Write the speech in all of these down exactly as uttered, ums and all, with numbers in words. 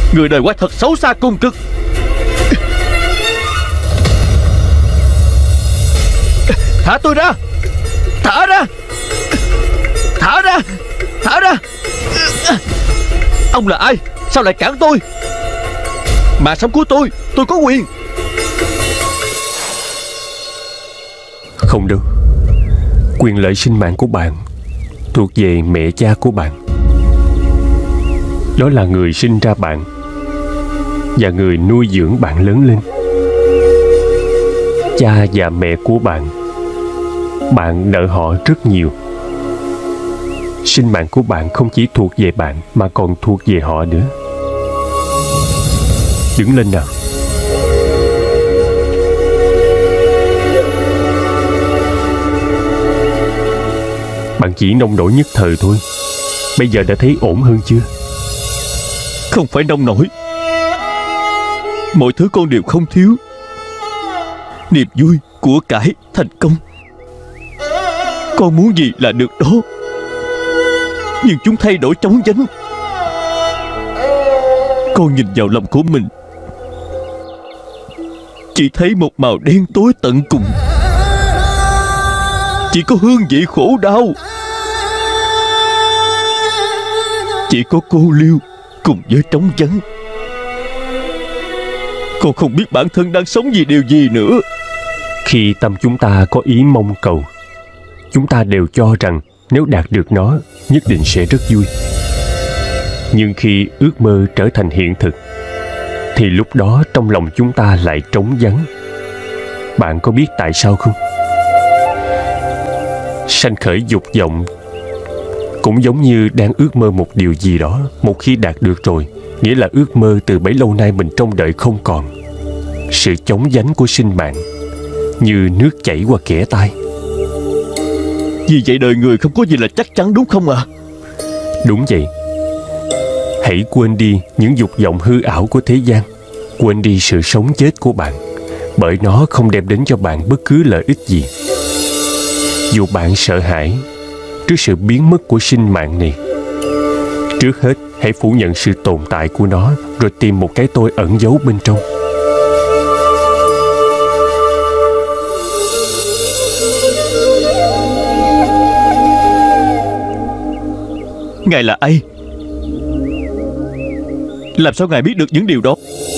Người đời quá thật xấu xa cung cực. Thả tôi ra! Thả ra! Thả ra! Thả ra! Ông là ai? Sao lại cản tôi? Mạng sống của tôi, tôi có quyền. Không đâu. Quyền lợi sinh mạng của bạn thuộc về mẹ cha của bạn. Đó là người sinh ra bạn và người nuôi dưỡng bạn lớn lên. Cha và mẹ của bạn, bạn nợ họ rất nhiều. Sinh mạng của bạn không chỉ thuộc về bạn mà còn thuộc về họ nữa. Đứng lên nào. Bạn chỉ nông nổi nhất thời thôi. Bây giờ đã thấy ổn hơn chưa? Không phải nông nổi. Mọi thứ con đều không thiếu. Niềm vui, của cải, thành công. Con muốn gì là được đó. Nhưng chúng thay đổi chóng vánh. Con nhìn vào lòng của mình, chỉ thấy một màu đen tối tận cùng. Chỉ có hương vị khổ đau. Chỉ có cô liêu cùng với trống vắng. Con không biết bản thân đang sống vì điều gì nữa. Khi tâm chúng ta có ý mong cầu, chúng ta đều cho rằng nếu đạt được nó, nhất định sẽ rất vui. Nhưng khi ước mơ trở thành hiện thực, thì lúc đó trong lòng chúng ta lại trống vắng. Bạn có biết tại sao không? Sanh khởi dục vọng cũng giống như đang ước mơ một điều gì đó. Một khi đạt được rồi, nghĩa là ước mơ từ bấy lâu nay mình trông đợi không còn. Sự chóng vánh của sinh mạng như nước chảy qua kẽ tay. Vì vậy đời người không có gì là chắc chắn, đúng không ạ? À? Đúng vậy. Hãy quên đi những dục vọng hư ảo của thế gian. Quên đi sự sống chết của bạn, bởi nó không đem đến cho bạn bất cứ lợi ích gì. Dù bạn sợ hãi trước sự biến mất của sinh mạng này, trước hết hãy phủ nhận sự tồn tại của nó, rồi tìm một cái tôi ẩn giấu bên trong. Ngài là ai? Làm sao Ngài biết được những điều đó?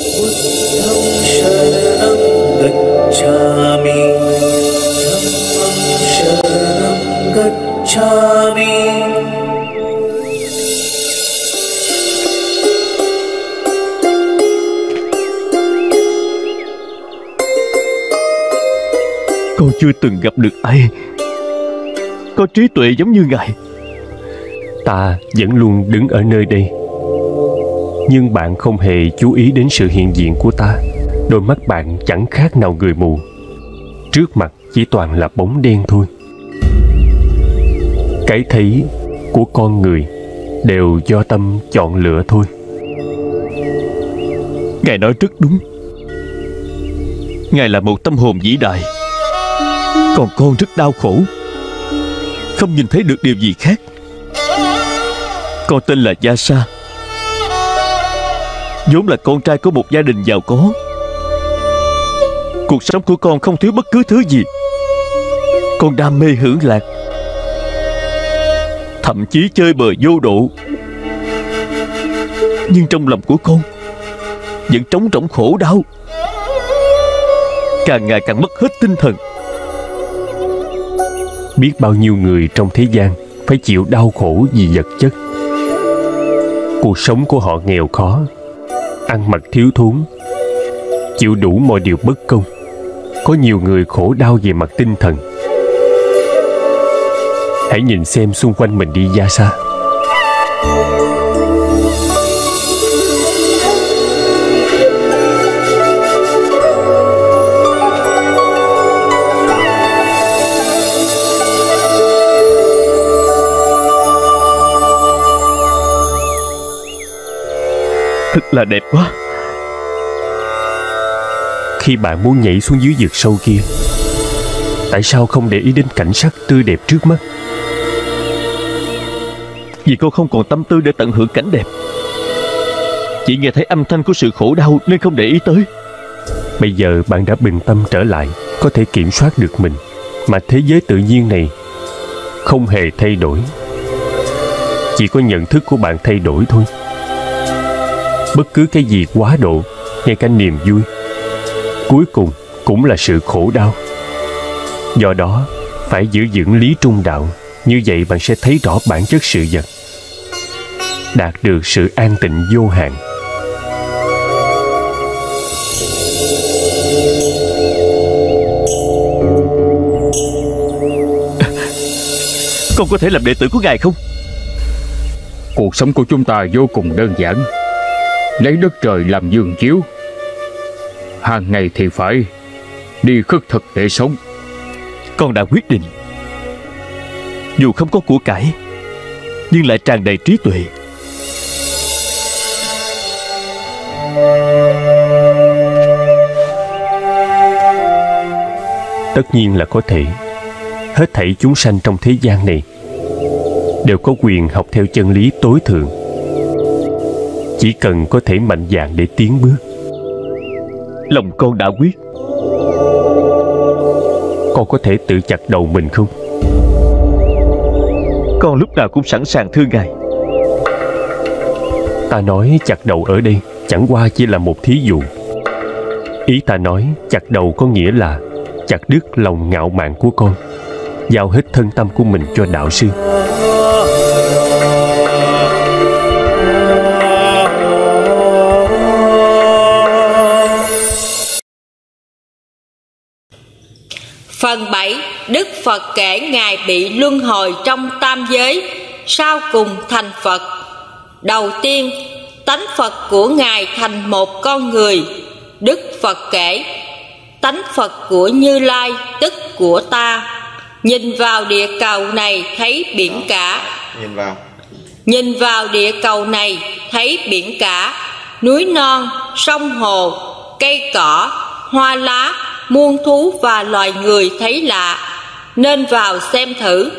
Con chưa từng gặp được ai có trí tuệ giống như Ngài. Ta vẫn luôn đứng ở nơi đây, nhưng bạn không hề chú ý đến sự hiện diện của ta. Đôi mắt bạn chẳng khác nào người mù. Trước mặt chỉ toàn là bóng đen thôi. Cái thấy của con người đều do tâm chọn lựa thôi. Ngài nói rất đúng. Ngài là một tâm hồn vĩ đại. Còn con rất đau khổ, không nhìn thấy được điều gì khác. Con tên là Gia Sa, vốn là con trai của một gia đình giàu có. Cuộc sống của con không thiếu bất cứ thứ gì. Con đam mê hưởng lạc, thậm chí chơi bời vô độ. Nhưng trong lòng của con vẫn trống rỗng khổ đau, càng ngày càng mất hết tinh thần. Biết bao nhiêu người trong thế gian phải chịu đau khổ vì vật chất. Cuộc sống của họ nghèo khó, ăn mặc thiếu thốn, chịu đủ mọi điều bất công. Có nhiều người khổ đau về mặt tinh thần. Hãy nhìn xem xung quanh mình đi, Gia Sa. Thật là đẹp quá. Khi bạn muốn nhảy xuống dưới vực sâu kia, tại sao không để ý đến cảnh sắc tươi đẹp trước mắt? Vì con không còn tâm tư để tận hưởng cảnh đẹp. Chỉ nghe thấy âm thanh của sự khổ đau nên không để ý tới. Bây giờ bạn đã bình tâm trở lại, có thể kiểm soát được mình, mà thế giới tự nhiên này không hề thay đổi. Chỉ có nhận thức của bạn thay đổi thôi. Bất cứ cái gì quá độ, ngay cả niềm vui, cuối cùng cũng là sự khổ đau. Do đó, phải giữ vững lý trung đạo. Như vậy bạn sẽ thấy rõ bản chất sự vật, đạt được sự an tịnh vô hạn. Con có thể làm đệ tử của ngài không? Cuộc sống của chúng ta vô cùng đơn giản. Lấy đất trời làm giường chiếu, hàng ngày thì phải đi khất thực để sống. Con đã quyết định. Dù không có của cải, nhưng lại tràn đầy trí tuệ. Tất nhiên là có thể. Hết thảy chúng sanh trong thế gian này đều có quyền học theo chân lý tối thượng. Chỉ cần có thể mạnh dạn để tiến bước. Lòng con đã quyết. Con có thể tự chặt đầu mình không? Con lúc nào cũng sẵn sàng thưa ngài. Ta nói chặt đầu ở đây chẳng qua chỉ là một thí dụ. Ý ta nói chặt đầu có nghĩa là chặt đứt lòng ngạo mạn của con, giao hết thân tâm của mình cho đạo sư. Phần bảy. Đức Phật kể Ngài bị luân hồi trong tam giới, sau cùng thành Phật. Đầu tiên, tánh Phật của Ngài thành một con người. Đức Phật kể: tánh Phật của Như Lai, tức của ta, nhìn vào địa cầu này thấy biển cả. Nhìn vào Nhìn vào địa cầu này thấy biển cả, núi non, sông hồ, cây cỏ, hoa lá, muôn thú và loài người thấy lạ, nên vào xem thử.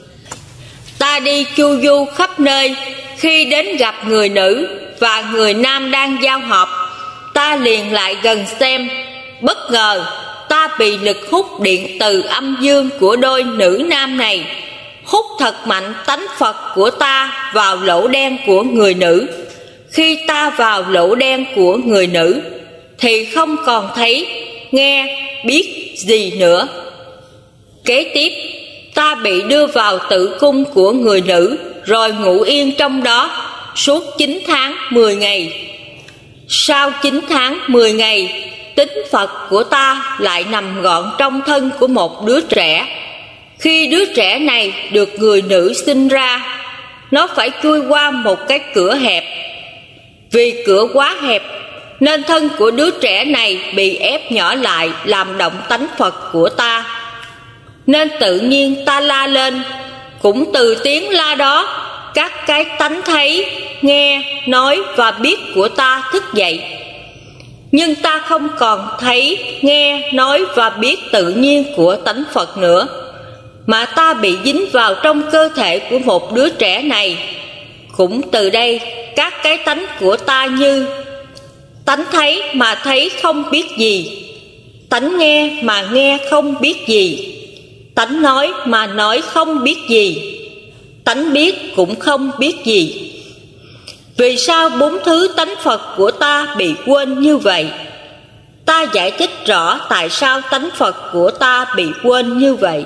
Ta đi chu du khắp nơi, khi đến gặp người nữ và người nam đang giao hợp, ta liền lại gần xem. Bất ngờ ta bị lực hút điện từ âm dương của đôi nữ nam này, hút thật mạnh tánh Phật của ta vào lỗ đen của người nữ. Khi ta vào lỗ đen của người nữ thì không còn thấy, nghe, biết gì nữa. Kế tiếp, ta bị đưa vào tử cung của người nữ, rồi ngủ yên trong đó suốt chín tháng mười ngày. Sau chín tháng mười ngày, tính Phật của ta lại nằm gọn trong thân của một đứa trẻ. Khi đứa trẻ này được người nữ sinh ra, nó phải chui qua một cái cửa hẹp. Vì cửa quá hẹp nên thân của đứa trẻ này bị ép nhỏ lại, làm động tánh Phật của ta. Nên tự nhiên ta la lên. Cũng từ tiếng la đó, các cái tánh thấy, nghe, nói và biết của ta thức dậy. Nhưng ta không còn thấy, nghe, nói và biết tự nhiên của tánh Phật nữa, mà ta bị dính vào trong cơ thể của một đứa trẻ này. Cũng từ đây, các cái tánh của ta như tánh thấy mà thấy không biết gì, tánh nghe mà nghe không biết gì, tánh nói mà nói không biết gì, tánh biết cũng không biết gì. Vì sao bốn thứ tánh Phật của ta bị quên như vậy? Ta giải thích rõ tại sao tánh Phật của ta bị quên như vậy.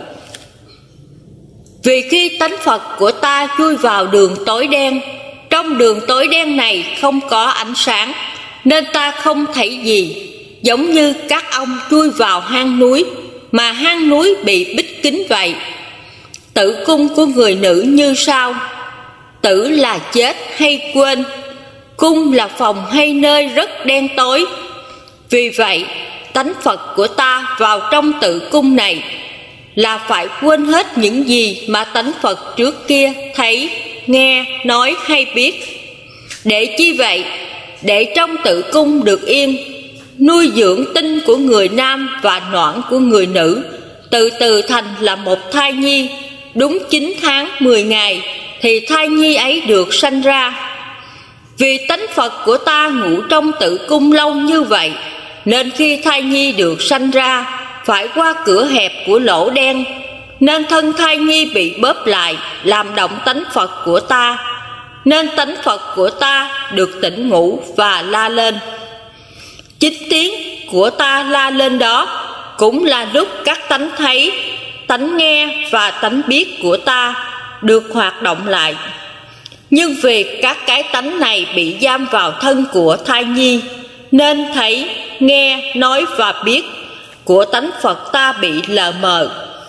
Vì khi tánh Phật của ta chui vào đường tối đen, trong đường tối đen này không có ánh sáng, nên ta không thấy gì. Giống như các ông chui vào hang núi, mà hang núi bị bích kín vậy. Tử cung của người nữ như sau: tử là chết hay quên, cung là phòng hay nơi rất đen tối. Vì vậy, tánh Phật của ta vào trong tử cung này là phải quên hết những gì mà tánh Phật trước kia thấy, nghe, nói hay biết. Để chi vậy? Để trong tử cung được yên, nuôi dưỡng tinh của người nam và noãn của người nữ, từ từ thành là một thai nhi. Đúng chín tháng mười ngày thì thai nhi ấy được sanh ra. Vì tánh Phật của ta ngủ trong tử cung lâu như vậy, nên khi thai nhi được sanh ra phải qua cửa hẹp của lỗ đen, nên thân thai nhi bị bóp lại, làm động tánh Phật của ta, nên tánh Phật của ta được tỉnh ngủ và la lên. Chính tiếng của ta la lên đó cũng là lúc các tánh thấy, tánh nghe và tánh biết của ta được hoạt động lại. Nhưng vì các cái tánh này bị giam vào thân của thai nhi, nên thấy, nghe, nói và biết của tánh Phật ta bị lờ mờ.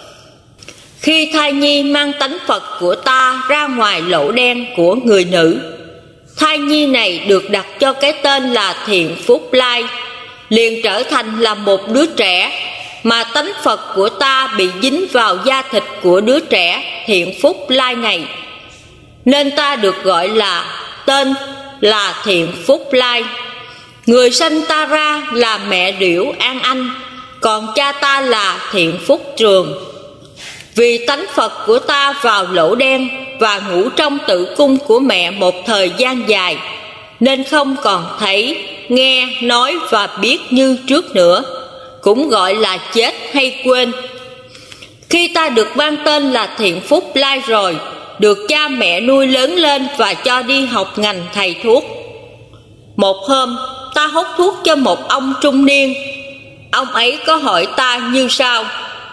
Khi thai nhi mang tánh Phật của ta ra ngoài lỗ đen của người nữ, thai nhi này được đặt cho cái tên là Thiện Phúc Lai, liền trở thành là một đứa trẻ, mà tánh Phật của ta bị dính vào da thịt của đứa trẻ Thiện Phúc Lai này, nên ta được gọi là tên là Thiện Phúc Lai. Người sanh ta ra là mẹ Điểu An Anh, còn cha ta là Thiện Phúc Trường. Vì tánh Phật của ta vào lỗ đen và ngủ trong tử cung của mẹ một thời gian dài, nên không còn thấy, nghe, nói và biết như trước nữa, cũng gọi là chết hay quên. Khi ta được ban tên là Thiện Phúc Lai rồi, được cha mẹ nuôi lớn lên và cho đi học ngành thầy thuốc. Một hôm, ta hốt thuốc cho một ông trung niên. Ông ấy có hỏi ta như sau: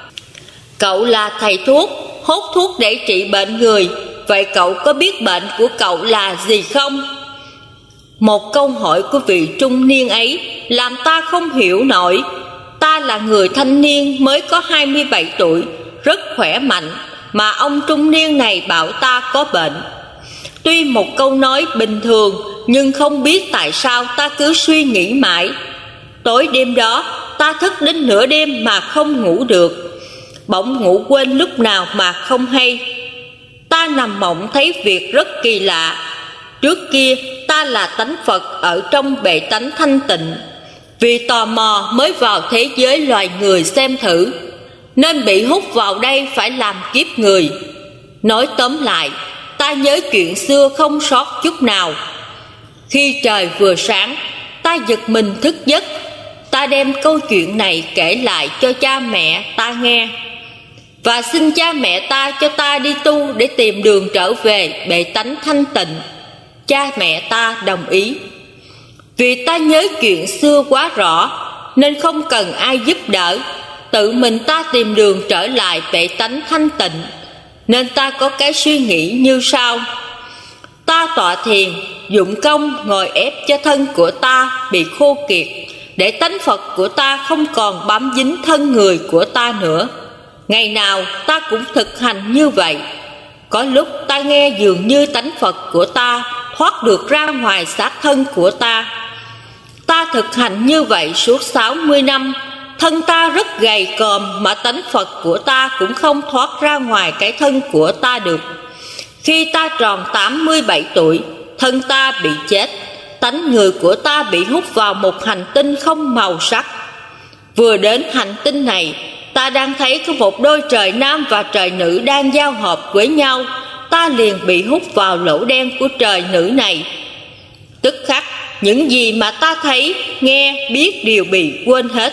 cậu là thầy thuốc, hốt thuốc để trị bệnh người, vậy cậu có biết bệnh của cậu là gì không? Một câu hỏi của vị trung niên ấy làm ta không hiểu nổi. Ta là người thanh niên mới có hai mươi bảy tuổi, rất khỏe mạnh, mà ông trung niên này bảo ta có bệnh. Tuy một câu nói bình thường, nhưng không biết tại sao ta cứ suy nghĩ mãi. Tối đêm đó, ta thức đến nửa đêm mà không ngủ được, bỗng ngủ quên lúc nào mà không hay. Ta nằm mộng thấy việc rất kỳ lạ. Trước kia ta là tánh Phật ở trong bệ tánh thanh tịnh, vì tò mò mới vào thế giới loài người xem thử, nên bị hút vào đây phải làm kiếp người. Nói tóm lại, ta nhớ chuyện xưa không sót chút nào. Khi trời vừa sáng, ta giật mình thức giấc. Ta đem câu chuyện này kể lại cho cha mẹ ta nghe, và xin cha mẹ ta cho ta đi tu để tìm đường trở về bệ tánh thanh tịnh. Cha mẹ ta đồng ý. Vì ta nhớ chuyện xưa quá rõ, nên không cần ai giúp đỡ, tự mình ta tìm đường trở lại bệ tánh thanh tịnh. Nên ta có cái suy nghĩ như sau: ta tọa thiền, dụng công ngồi ép cho thân của ta bị khô kiệt, để tánh Phật của ta không còn bám dính thân người của ta nữa. Ngày nào ta cũng thực hành như vậy. Có lúc ta nghe dường như tánh Phật của ta thoát được ra ngoài xác thân của ta. Ta thực hành như vậy suốt sáu mươi năm. Thân ta rất gầy còm, mà tánh Phật của ta cũng không thoát ra ngoài cái thân của ta được. Khi ta tròn tám mươi bảy tuổi, thân ta bị chết, tánh người của ta bị hút vào một hành tinh không màu sắc. Vừa đến hành tinh này, ta đang thấy có một đôi trời nam và trời nữ đang giao hợp với nhau. Ta liền bị hút vào lỗ đen của trời nữ này. Tức khắc, những gì mà ta thấy, nghe, biết đều bị quên hết.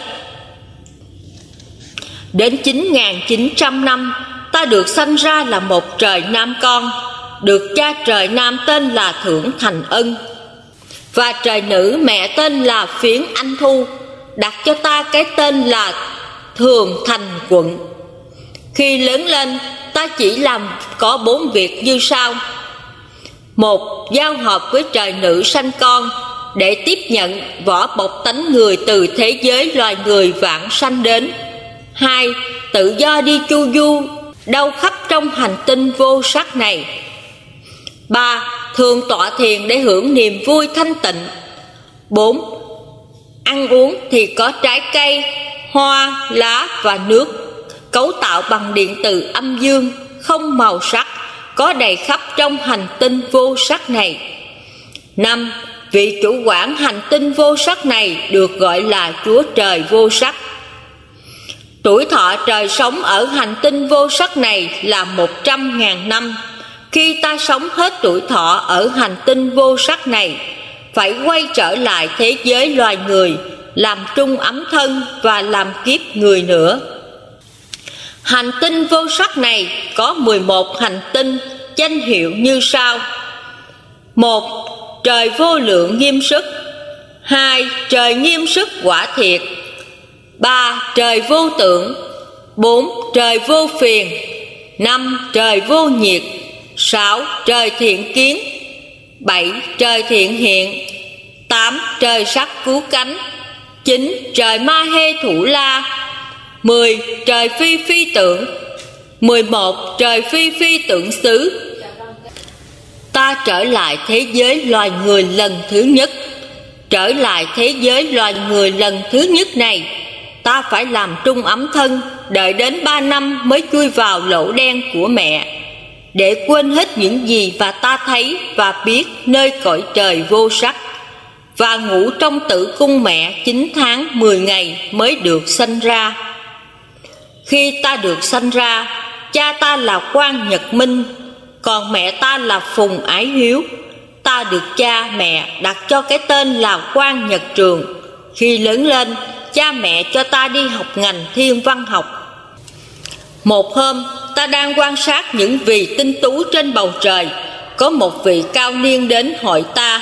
Đến chín nghìn chín trăm năm, ta được sanh ra là một trời nam con, được cha trời nam tên là Thượng Thành Ân, và trời nữ mẹ tên là Phiến Anh Thu, đặt cho ta cái tên là Thường Thành Quận. Khi lớn lên, ta chỉ làm có bốn việc như sau: một, giao hợp với trời nữ sanh con, để tiếp nhận vỏ bọc tánh người từ thế giới loài người vãng sanh đến. Hai, tự do đi chu du đâu khắp trong hành tinh vô sắc này. Ba, thường tọa thiền để hưởng niềm vui thanh tịnh. Bốn, ăn uống thì có trái cây, hoa, lá và nước, cấu tạo bằng điện từ âm dương, không màu sắc, có đầy khắp trong hành tinh vô sắc này. Năm, vị chủ quản hành tinh vô sắc này được gọi là Chúa Trời vô sắc. Tuổi thọ trời sống ở hành tinh vô sắc này là một trăm ngàn năm. Khi ta sống hết tuổi thọ ở hành tinh vô sắc này, phải quay trở lại thế giới loài người, làm trung ấm thân và làm kiếp người nữa. Hành tinh vô sắc này có mười một hành tinh danh hiệu như sau: một. Trời vô lượng nghiêm sức. Hai. Trời nghiêm sức quả thiệt. Ba. Trời vô tưởng. Bốn. Trời vô phiền. Năm. Trời vô nhiệt. Sáu. Trời thiện kiến. Bảy. Trời thiện hiện. Tám. Trời sắc cứu cánh. Chín. Trời ma hê thủ la. Mười. Trời phi phi tưởng. Mười một. Trời phi phi tưởng xứ. Ta trở lại thế giới loài người lần thứ nhất. Trở lại thế giới loài người lần thứ nhất này, ta phải làm trung ấm thân, đợi đến ba năm mới chui vào lỗ đen của mẹ, để quên hết những gì mà ta thấy và biết nơi cõi trời vô sắc, và ngủ trong tử cung mẹ chín tháng mười ngày mới được sanh ra. Khi ta được sanh ra, cha ta là Quan Nhật Minh, còn mẹ ta là Phùng Ái Hiếu. Ta được cha mẹ đặt cho cái tên là Quan Nhật Trường. Khi lớn lên, cha mẹ cho ta đi học ngành thiên văn học. Một hôm, ta đang quan sát những vì tinh tú trên bầu trời, có một vị cao niên đến hỏi ta: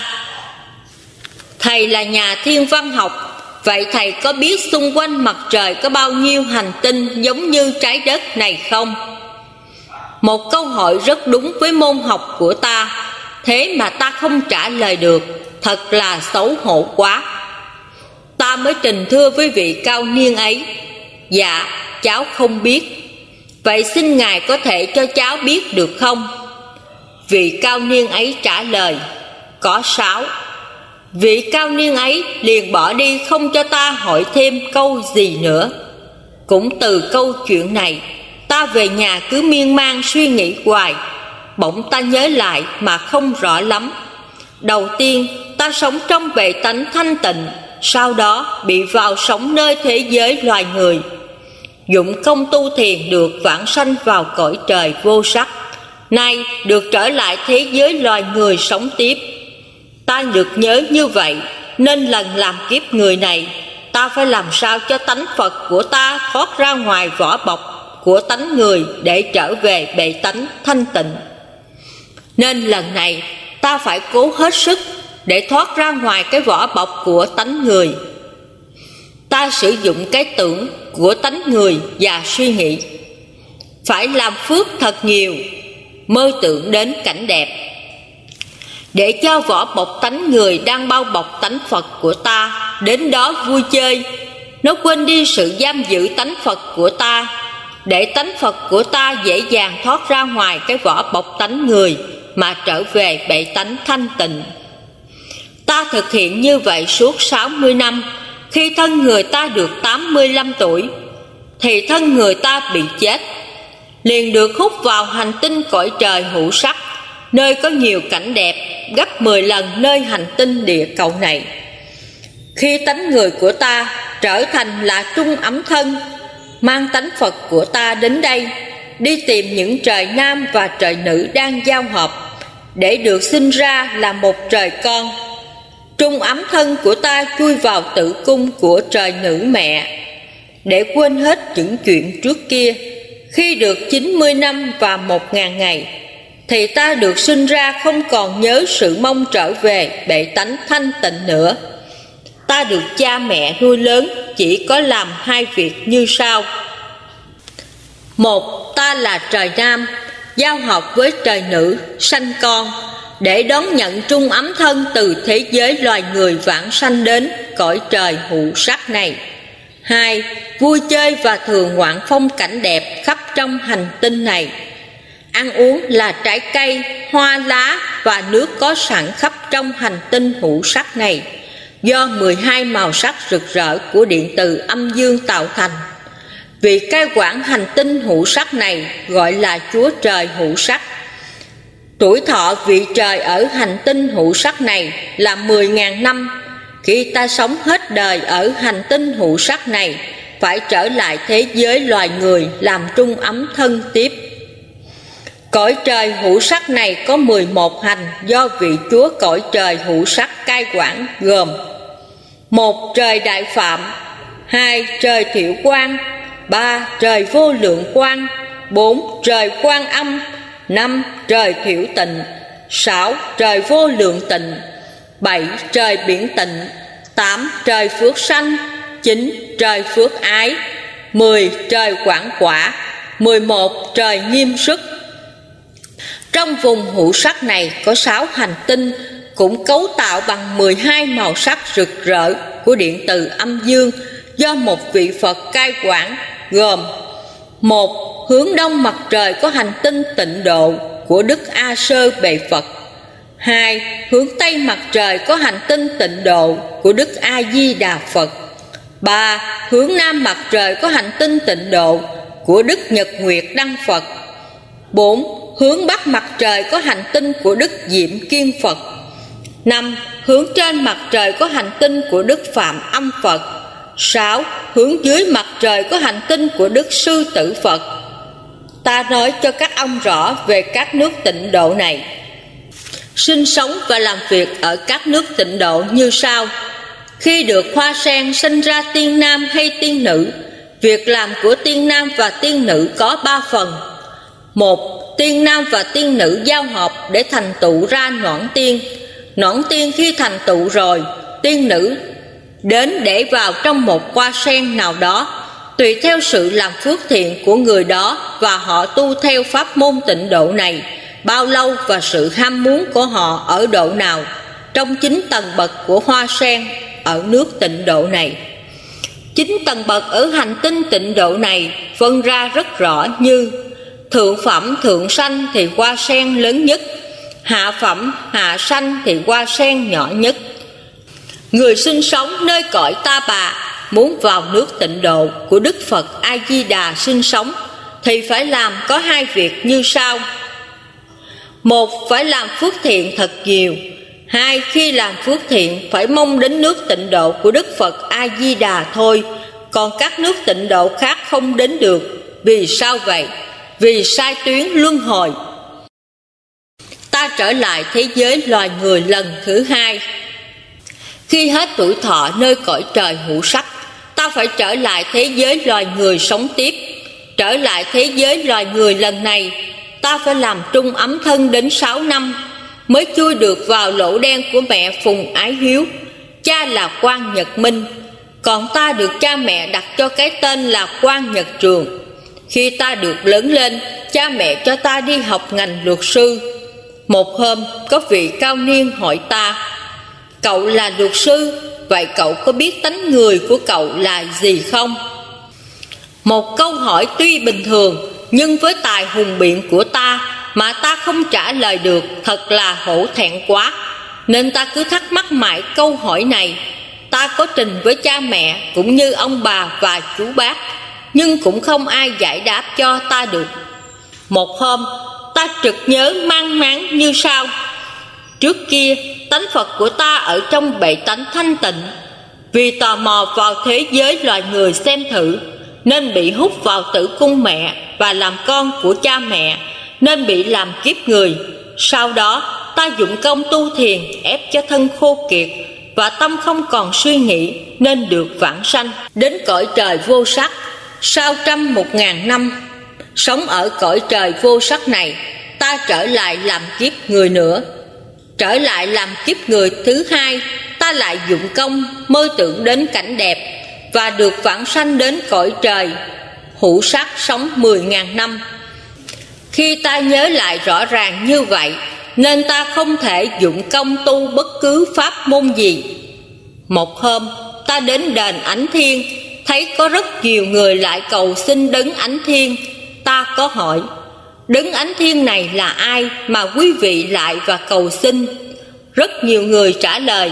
thầy là nhà thiên văn học, vậy thầy có biết xung quanh mặt trời có bao nhiêu hành tinh giống như trái đất này không? Một câu hỏi rất đúng với môn học của ta, thế mà ta không trả lời được, thật là xấu hổ quá. Ta mới trình thưa với vị cao niên ấy: dạ, cháu không biết. Vậy xin ngài có thể cho cháu biết được không? Vị cao niên ấy trả lời: có sáu. Vị cao niên ấy liền bỏ đi, không cho ta hỏi thêm câu gì nữa. Cũng từ câu chuyện này, ta về nhà cứ miên man suy nghĩ hoài. Bỗng ta nhớ lại mà không rõ lắm. Đầu tiên ta sống trong bệ tánh thanh tịnh, sau đó bị vào sống nơi thế giới loài người, dụng công tu thiền được vãng sanh vào cõi trời vô sắc, nay được trở lại thế giới loài người sống tiếp. Ta được nhớ như vậy, nên lần làm kiếp người này, ta phải làm sao cho tánh Phật của ta thoát ra ngoài vỏ bọc của tánh người để trở về bệ tánh thanh tịnh. Nên lần này ta phải cố hết sức để thoát ra ngoài cái vỏ bọc của tánh người. Ta sử dụng cái tưởng của tánh người và suy nghĩ. Phải làm phước thật nhiều, mơ tưởng đến cảnh đẹp, để cho vỏ bọc tánh người đang bao bọc tánh Phật của ta đến đó vui chơi. Nó quên đi sự giam giữ tánh Phật của ta, để tánh Phật của ta dễ dàng thoát ra ngoài cái vỏ bọc tánh người mà trở về bệ tánh thanh tịnh. Ta thực hiện như vậy suốt sáu mươi năm. Khi thân người ta được tám mươi lăm tuổi, thì thân người ta bị chết, liền được hút vào hành tinh cõi trời hữu sắc, nơi có nhiều cảnh đẹp gấp mười lần nơi hành tinh địa cầu này. Khi tánh người của ta trở thành là trung ấm thân, mang tánh Phật của ta đến đây, đi tìm những trời nam và trời nữ đang giao hợp, để được sinh ra là một trời con. Trung ấm thân của ta chui vào tử cung của trời nữ mẹ, để quên hết những chuyện trước kia. Khi được chín mươi năm và một ngàn ngày, thì ta được sinh ra không còn nhớ sự mong trở về bệ tánh thanh tịnh nữa. Ta được cha mẹ nuôi lớn, chỉ có làm hai việc như sau. Một, ta là trời nam, giao hợp với trời nữ, sanh con, để đón nhận trung ấm thân từ thế giới loài người vãng sanh đến cõi trời hữu sắc này. Hai, vui chơi và thường ngoạn phong cảnh đẹp khắp trong hành tinh này. Ăn uống là trái cây, hoa lá và nước có sẵn khắp trong hành tinh hữu sắc này, do mười hai màu sắc rực rỡ của điện từ âm dương tạo thành. Vị cai quản hành tinh hữu sắc này gọi là Chúa Trời hữu sắc. Tuổi thọ vị trời ở hành tinh hữu sắc này là mười ngàn năm. Khi ta sống hết đời ở hành tinh hữu sắc này, phải trở lại thế giới loài người làm trung ấm thân tiếp. Cõi trời hữu sắc này có mười một hành do vị chúa cõi trời hữu sắc cai quản, gồm: một trời Đại Phạm, hai trời Thiệu Quang, ba trời Vô Lượng Quang, bốn trời Quan Âm, năm trời Thiệu Tịnh, sáu trời Vô Lượng Tịnh, bảy trời Biển Tịnh, tám trời Phước Sanh, chín trời Phước Ái, mười trời Quảng Quả, mười một trời Nghiêm Sức. Trong vùng hữu sắc này có sáu hành tinh cũng cấu tạo bằng mười hai màu sắc rực rỡ của điện từ âm dương do một vị Phật cai quản, gồm: một hướng đông mặt trời có hành tinh Tịnh Độ của Đức A Sơ Bệ Phật, hai hướng tây mặt trời có hành tinh Tịnh Độ của Đức A Di Đà Phật, ba hướng nam mặt trời có hành tinh Tịnh Độ của Đức Nhật Nguyệt Đăng Phật, bốn hướng bắc mặt trời có hành tinh của Đức Diệm Kiên Phật, năm hướng trên mặt trời có hành tinh của Đức Phạm Âm Phật, sáu hướng dưới mặt trời có hành tinh của Đức Sư Tử Phật. Ta nói cho các ông rõ về các nước Tịnh Độ này. Sinh sống và làm việc ở các nước Tịnh Độ như sau. Khi được hoa sen sinh ra tiên nam hay tiên nữ, việc làm của tiên nam và tiên nữ có ba phần. Một, tiên nam và tiên nữ giao hợp để thành tựu ra nõn tiên. Nõn tiên khi thành tựu rồi, tiên nữ đến để vào trong một hoa sen nào đó, tùy theo sự làm phước thiện của người đó và họ tu theo pháp môn Tịnh Độ này bao lâu và sự ham muốn của họ ở độ nào trong chín tầng bậc của hoa sen ở nước Tịnh Độ này. Chín tầng bậc ở hành tinh Tịnh Độ này phân ra rất rõ như: thượng phẩm thượng sanh thì hoa sen lớn nhất, hạ phẩm hạ sanh thì hoa sen nhỏ nhất. Người sinh sống nơi cõi Ta Bà muốn vào nước Tịnh Độ của Đức Phật A Di Đà sinh sống thì phải làm có hai việc như sau. Một, phải làm phước thiện thật nhiều. Hai, khi làm phước thiện phải mong đến nước Tịnh Độ của Đức Phật A Di Đà thôi, còn các nước Tịnh Độ khác không đến được. Vì sao vậy? Vì sai tuyến luân hồi. Ta trở lại thế giới loài người lần thứ hai. Khi hết tuổi thọ nơi cõi trời hữu sắc, ta phải trở lại thế giới loài người sống tiếp. Trở lại thế giới loài người lần này, ta phải làm trung ấm thân đến sáu năm mới chui được vào lỗ đen của mẹ Phùng Ái Hiếu. Cha là Quan Nhật Minh, còn ta được cha mẹ đặt cho cái tên là Quan Nhật Trường. Khi ta được lớn lên, cha mẹ cho ta đi học ngành luật sư. Một hôm, có vị cao niên hỏi ta: cậu là luật sư, vậy cậu có biết tánh người của cậu là gì không? Một câu hỏi tuy bình thường, nhưng với tài hùng biện của ta mà ta không trả lời được, thật là hổ thẹn quá. Nên ta cứ thắc mắc mãi câu hỏi này. Ta có trình với cha mẹ cũng như ông bà và chú bác, nhưng cũng không ai giải đáp cho ta được. Một hôm, ta trực nhớ mang máng như sau. Trước kia, tánh Phật của ta ở trong bệ tánh thanh tịnh. Vì tò mò vào thế giới loài người xem thử, nên bị hút vào tử cung mẹ và làm con của cha mẹ, nên bị làm kiếp người. Sau đó, ta dụng công tu thiền ép cho thân khô kiệt và tâm không còn suy nghĩ, nên được vãng sanh đến cõi trời vô sắc. Sau trăm một ngàn năm sống ở cõi trời vô sắc này, ta trở lại làm kiếp người nữa. Trở lại làm kiếp người thứ hai, ta lại dụng công mơ tưởng đến cảnh đẹp và được vãng sanh đến cõi trời hữu sắc sống mười ngàn năm. Khi ta nhớ lại rõ ràng như vậy, nên ta không thể dụng công tu bất cứ pháp môn gì. Một hôm, ta đến đền Ánh Thiên, thấy có rất nhiều người lại cầu xin Đấng Ánh Thiên. Ta có hỏi: Đấng Ánh Thiên này là ai mà quý vị lại và cầu xin? Rất nhiều người trả lời: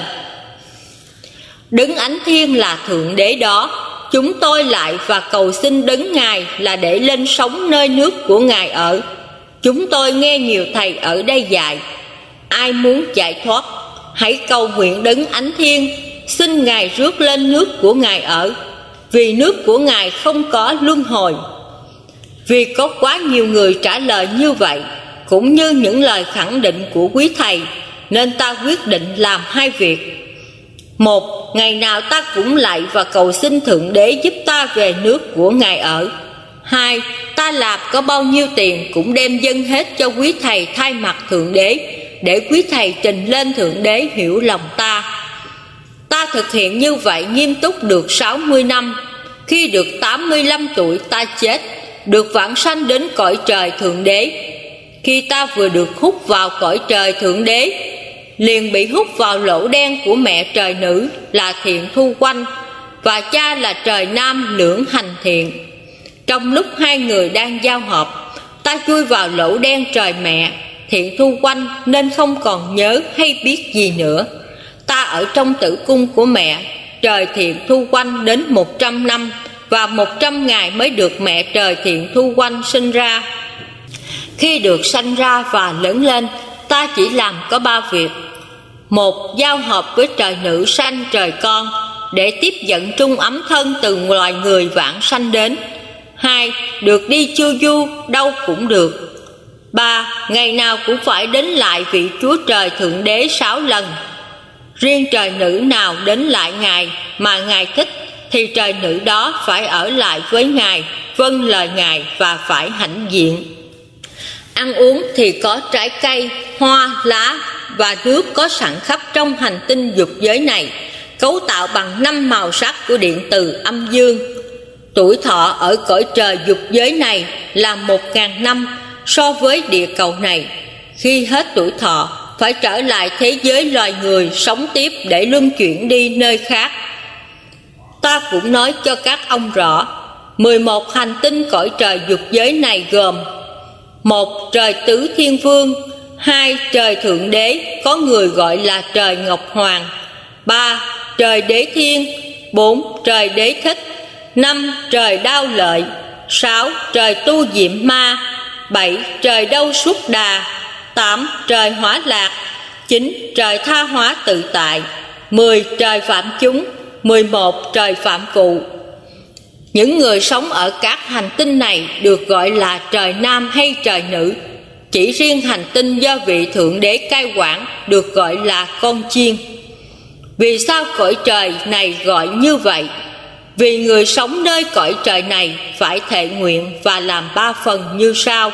Đấng Ánh Thiên là Thượng Đế đó. Chúng tôi lại và cầu xin Đấng Ngài là để lên sống nơi nước của Ngài ở. Chúng tôi nghe nhiều thầy ở đây dạy: ai muốn giải thoát, hãy cầu nguyện Đấng Ánh Thiên, xin Ngài rước lên nước của Ngài ở, vì nước của Ngài không có luân hồi. Vì có quá nhiều người trả lời như vậy, cũng như những lời khẳng định của quý thầy, nên ta quyết định làm hai việc. Một, ngày nào ta cũng lạy và cầu xin Thượng Đế giúp ta về nước của Ngài ở. Hai, ta làm có bao nhiêu tiền cũng đem dâng hết cho quý thầy thay mặt Thượng Đế, để quý thầy trình lên Thượng Đế hiểu lòng ta. Ta thực hiện như vậy nghiêm túc được sáu mươi năm. Khi được tám mươi lăm tuổi ta chết, được vãng sanh đến cõi trời Thượng Đế. Khi ta vừa được hút vào cõi trời Thượng Đế, liền bị hút vào lỗ đen của mẹ trời nữ là Thiện Thu Quanh và cha là trời nam Lưỡng Hành Thiện. Trong lúc hai người đang giao hợp, ta chui vào lỗ đen trời mẹ Thiện Thu Quanh nên không còn nhớ hay biết gì nữa. Ta ở trong tử cung của mẹ trời Thiện Thu Quanh đến một trăm năm và một trăm ngày mới được mẹ trời Thiện Thu Quanh sinh ra. Khi được sanh ra và lớn lên, ta chỉ làm có ba việc. Một, giao hợp với trời nữ sanh trời con để tiếp dẫn trung ấm thân từ loài người vãng sanh đến. Hai, được đi chu du đâu cũng được. Ba, ngày nào cũng phải đến lại vị Chúa Trời Thượng Đế sáu lần. Riêng trời nữ nào đến lại Ngài mà Ngài thích thì trời nữ đó phải ở lại với Ngài, vâng lời Ngài và phải hãnh diện. Ăn uống thì có trái cây, hoa, lá và nước có sẵn khắp trong hành tinh dục giới này, cấu tạo bằng năm màu sắc của điện từ âm dương. Tuổi thọ ở cõi trời dục giới này là một ngàn năm so với địa cầu này. Khi hết tuổi thọ, phải trở lại thế giới loài người sống tiếp để luân chuyển đi nơi khác. Ta cũng nói cho các ông rõ, mười một hành tinh cõi trời dục giới này gồm: một, trời Tứ Thiên Vương. Hai, trời Thượng Đế, có người gọi là trời Ngọc Hoàng. Ba, trời Đế Thiên. Bốn, trời Đế Thích. Năm, trời Đao Lợi. Sáu, trời Tu Diệm Ma. Bảy, trời Đâu Xuất Đà. Tám, trời Hỏa Lạc. Chín, trời Tha Hóa Tự Tại. Mười, trời Phạm Chúng. Mười một, trời Phạm Cụ. Những người sống ở các hành tinh này được gọi là trời nam hay trời nữ. Chỉ riêng hành tinh do vị Thượng Đế cai quản được gọi là con chiên. Vì sao cõi trời này gọi như vậy? Vì người sống nơi cõi trời này phải thệ nguyện và làm ba phần như sau.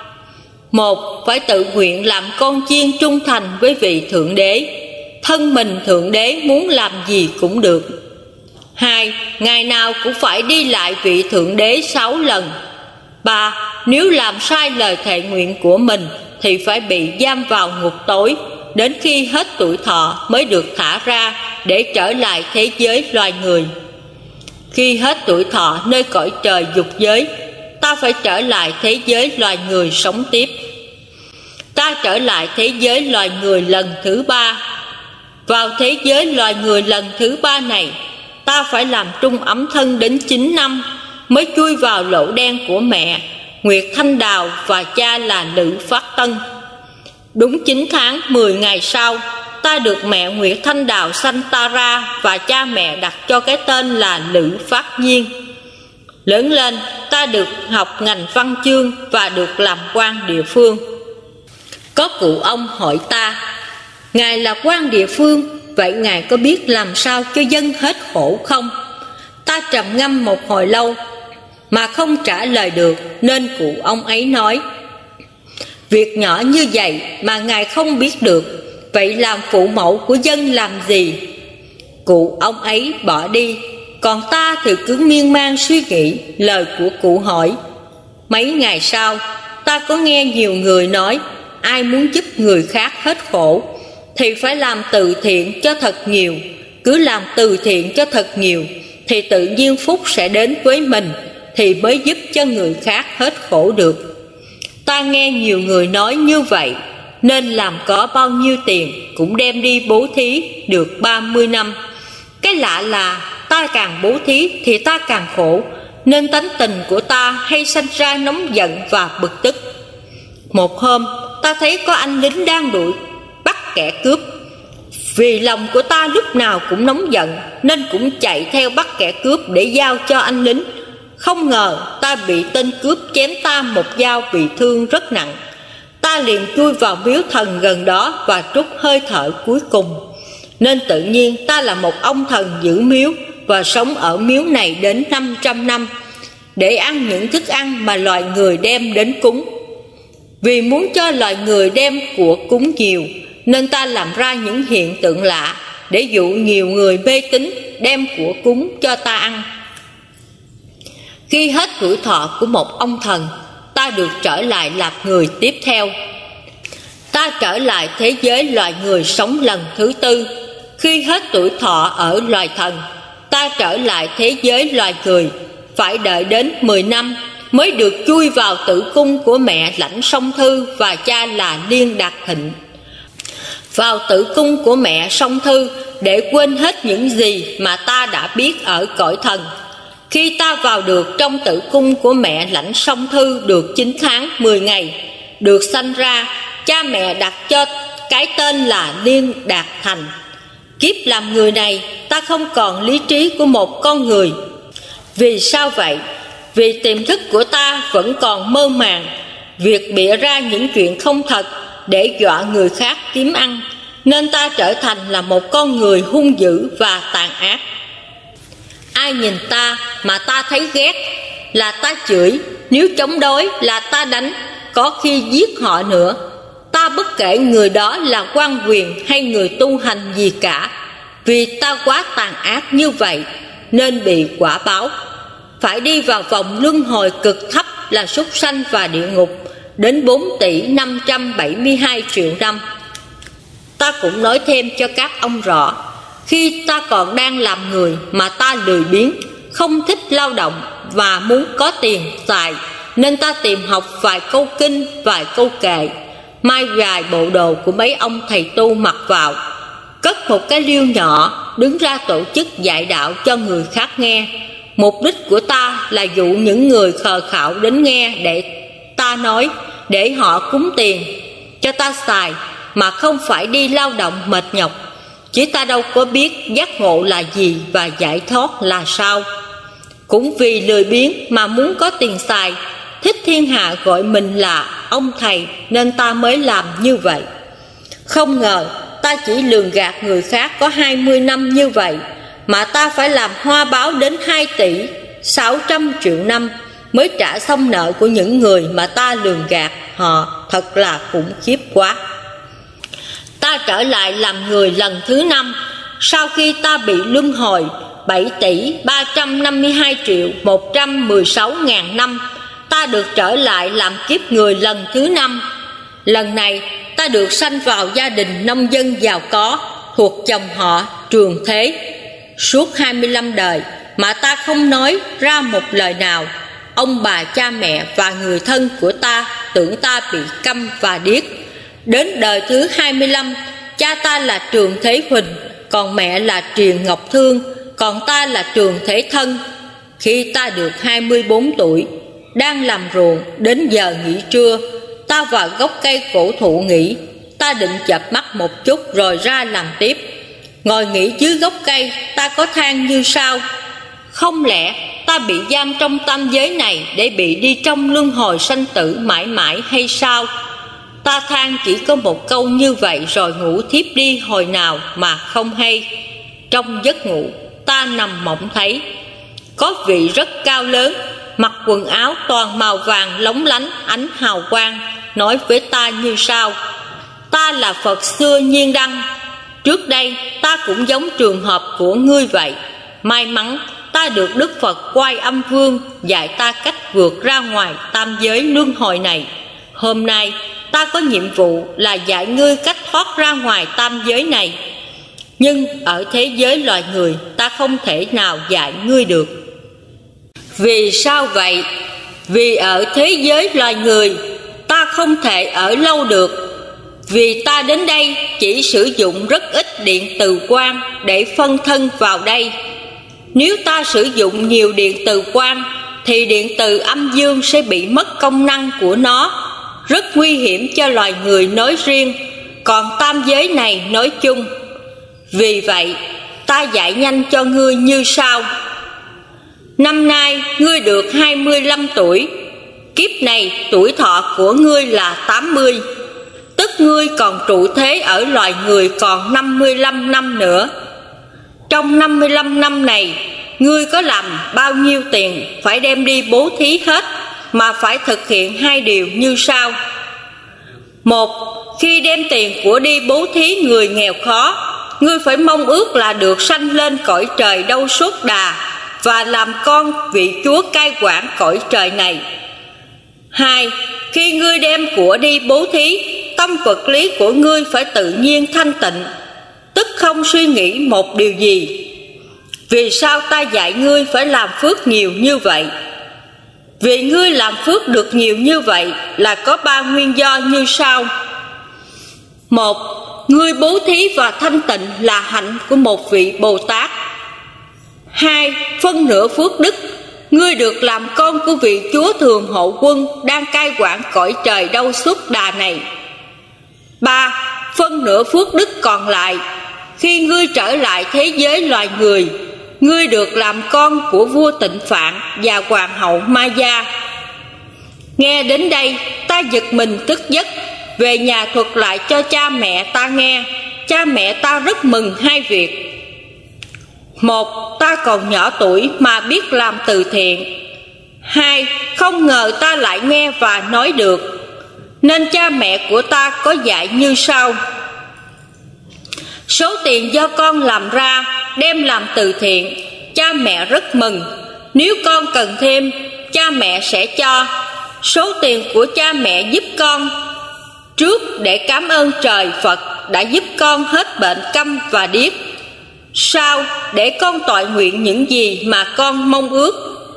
Một, phải tự nguyện làm con chiên trung thành với vị Thượng Đế. Thân mình Thượng Đế muốn làm gì cũng được. Hai, ngày nào cũng phải đi lại vị Thượng Đế sáu lần. Ba, nếu làm sai lời thệ nguyện của mình thì phải bị giam vào ngục tối, đến khi hết tuổi thọ mới được thả ra để trở lại thế giới loài người. Khi hết tuổi thọ nơi cõi trời dục giới, ta phải trở lại thế giới loài người sống tiếp. Ta trở lại thế giới loài người lần thứ ba. Vào thế giới loài người lần thứ ba này, ta phải làm trung ấm thân đến chín năm mới chui vào lỗ đen của mẹ Nguyệt Thanh Đào và cha là Lữ Phát Tân. Đúng chín tháng mười ngày sau, ta được mẹ Nguyệt Thanh Đào sanh ta ra và cha mẹ đặt cho cái tên là Lữ Phát Nhiên. Lớn lên, ta được học ngành văn chương và được làm quan địa phương. Có cụ ông hỏi ta, Ngài là quan địa phương, vậy Ngài có biết làm sao cho dân hết khổ không? Ta trầm ngâm một hồi lâu mà không trả lời được, nên cụ ông ấy nói, việc nhỏ như vậy mà Ngài không biết được, vậy làm phụ mẫu của dân làm gì? Cụ ông ấy bỏ đi, còn ta thì cứ miên man suy nghĩ lời của cụ hỏi. Mấy ngày sau, ta có nghe nhiều người nói, ai muốn giúp người khác hết khổ thì phải làm từ thiện cho thật nhiều. Cứ làm từ thiện cho thật nhiều thì tự nhiên phúc sẽ đến với mình, thì mới giúp cho người khác hết khổ được. Ta nghe nhiều người nói như vậy, nên làm có bao nhiêu tiền cũng đem đi bố thí được ba mươi năm. Cái lạ là ta càng bố thí thì ta càng khổ, nên tánh tình của ta hay sanh ra nóng giận và bực tức. Một hôm, ta thấy có anh lính đang đuổi bắt kẻ cướp. Vì lòng của ta lúc nào cũng nóng giận, nên cũng chạy theo bắt kẻ cướp để giao cho anh lính. Không ngờ ta bị tên cướp chém ta một dao bị thương rất nặng. Ta ta liền chui vào miếu thần gần đó và trút hơi thở cuối cùng. Nên tự nhiên ta là một ông thần giữ miếu và sống ở miếu này đến năm trăm năm, để ăn những thức ăn mà loài người đem đến cúng. Vì muốn cho loài người đem của cúng nhiều, nên ta làm ra những hiện tượng lạ, để dụ nhiều người mê tín đem của cúng cho ta ăn. Khi hết tuổi thọ của một ông thần, ta được trở lại làm người tiếp theo. Ta trở lại thế giới loài người sống lần thứ tư. Khi hết tuổi thọ ở loài thần, ta trở lại thế giới loài người, phải đợi đến mười năm mới được chui vào tử cung của mẹ Lãnh Song Thư và cha là Liên Đạt Thịnh. Vào tử cung của mẹ Song Thư để quên hết những gì mà ta đã biết ở cõi thần. Khi ta vào được trong tử cung của mẹ Lãnh Song Thư được chín tháng mười ngày, được sanh ra, cha mẹ đặt cho cái tên là Liên Đạt Thành. Kiếp làm người này, ta không còn lý trí của một con người. Vì sao vậy? Vì tiềm thức của ta vẫn còn mơ màng, việc bịa ra những chuyện không thật để dọa người khác kiếm ăn, nên ta trở thành là một con người hung dữ và tàn ác. Ai nhìn ta mà ta thấy ghét là ta chửi, nếu chống đối là ta đánh, có khi giết họ nữa. Ta bất kể người đó là quan quyền hay người tu hành gì cả, vì ta quá tàn ác như vậy nên bị quả báo, phải đi vào vòng luân hồi cực thấp là súc sanh và địa ngục đến bốn tỷ năm trăm bảy mươi hai triệu năm. Ta cũng nói thêm cho các ông rõ, khi ta còn đang làm người mà ta lười biếng, không thích lao động và muốn có tiền xài, nên ta tìm học vài câu kinh, vài câu kệ, mai vài bộ đồ của mấy ông thầy tu mặc vào, cất một cái liêu nhỏ, đứng ra tổ chức dạy đạo cho người khác nghe. Mục đích của ta là dụ những người khờ khạo đến nghe để ta nói, để họ cúng tiền cho ta xài, mà không phải đi lao động mệt nhọc. Chứ ta đâu có biết giác ngộ là gì và giải thoát là sao. Cũng vì lười biếng mà muốn có tiền xài, thích thiên hạ gọi mình là ông thầy, nên ta mới làm như vậy. Không ngờ ta chỉ lường gạt người khác có hai mươi năm như vậy, mà ta phải làm hoa báo đến hai tỷ sáu trăm triệu năm mới trả xong nợ của những người mà ta lường gạt họ. Thật là khủng khiếp quá. Ta trở lại làm người lần thứ năm, sau khi ta bị luân hồi bảy tỷ ba trăm năm mươi hai triệu một trăm mười sáu ngàn năm. Ta được trở lại làm kiếp người lần thứ năm. Lần này ta được sanh vào gia đình nông dân giàu có thuộc dòng họ Trường Thế. Suốt hai mươi lăm đời mà ta không nói ra một lời nào. Ông bà cha mẹ và người thân của ta tưởng ta bị câm và điếc. Đến đời thứ hai mươi lăm, cha ta là Trường Thế Huỳnh, còn mẹ là Triền Ngọc Thương, còn ta là Trường Thế Thân. Khi ta được hai mươi bốn tuổi, đang làm ruộng, đến giờ nghỉ trưa, ta vào gốc cây cổ thụ nghỉ. Ta định chợp mắt một chút rồi ra làm tiếp. Ngồi nghỉ dưới gốc cây, ta có than như sau: không lẽ ta bị giam trong tam giới này để bị đi trong luân hồi sanh tử mãi mãi hay sao? Ta than chỉ có một câu như vậy rồi ngủ thiếp đi hồi nào mà không hay. Trong giấc ngủ, ta nằm mộng thấy có vị rất cao lớn, mặc quần áo toàn màu vàng lóng lánh ánh hào quang, nói với ta như sau: ta là Phật xưa Nhiên Đăng. Trước đây ta cũng giống trường hợp của ngươi vậy. May mắn ta được Đức Phật Quay Âm Vương dạy ta cách vượt ra ngoài tam giới luân hồi này. Hôm nay ta có nhiệm vụ là dạy ngươi cách thoát ra ngoài tam giới này. Nhưng ở thế giới loài người, ta không thể nào dạy ngươi được. Vì sao vậy? Vì ở thế giới loài người, ta không thể ở lâu được. Vì ta đến đây chỉ sử dụng rất ít điện từ quang để phân thân vào đây. Nếu ta sử dụng nhiều điện từ quang thì điện từ âm dương sẽ bị mất công năng của nó, rất nguy hiểm cho loài người nói riêng, còn tam giới này nói chung. Vì vậy ta dạy nhanh cho ngươi như sau. Năm nay ngươi được hai mươi lăm tuổi. Kiếp này tuổi thọ của ngươi là tám mươi. sức ngươi còn trụ thế ở loài người còn năm mươi lăm năm nữa. Trong năm mươi lăm năm này, ngươi có làm bao nhiêu tiền phải đem đi bố thí hết, mà phải thực hiện hai điều như sau. Một, khi đem tiền của đi bố thí người nghèo khó, ngươi phải mong ước là được sanh lên cõi trời Đâu Xuất Đà và làm con vị chúa cai quản cõi trời này. Hai, khi ngươi đem của đi bố thí, tâm vật lý của ngươi phải tự nhiên thanh tịnh, tức không suy nghĩ một điều gì. Vì sao ta dạy ngươi phải làm phước nhiều như vậy? Vì ngươi làm phước được nhiều như vậy là có ba nguyên do như sau. Một, ngươi bố thí và thanh tịnh là hạnh của một vị Bồ Tát. Hai, phân nửa phước đức, ngươi được làm con của vị chúa Thường Hộ Quân đang cai quản cõi trời Đâu Xuất Đà này. Ba, phân nửa phước đức còn lại, khi ngươi trở lại thế giới loài người, ngươi được làm con của vua Tịnh Phạn và hoàng hậu Maya. Nghe đến đây, ta giật mình thức giấc, về nhà thuật lại cho cha mẹ ta nghe. Cha mẹ ta rất mừng hai việc. Một, ta còn nhỏ tuổi mà biết làm từ thiện. Hai, không ngờ ta lại nghe và nói được. Nên cha mẹ của ta có dạy như sau. Số tiền do con làm ra đem làm từ thiện, cha mẹ rất mừng. Nếu con cần thêm, cha mẹ sẽ cho. Số tiền của cha mẹ giúp con trước để cảm ơn trời Phật đã giúp con hết bệnh câm và điếc. Sau để con toại nguyện những gì mà con mong ước.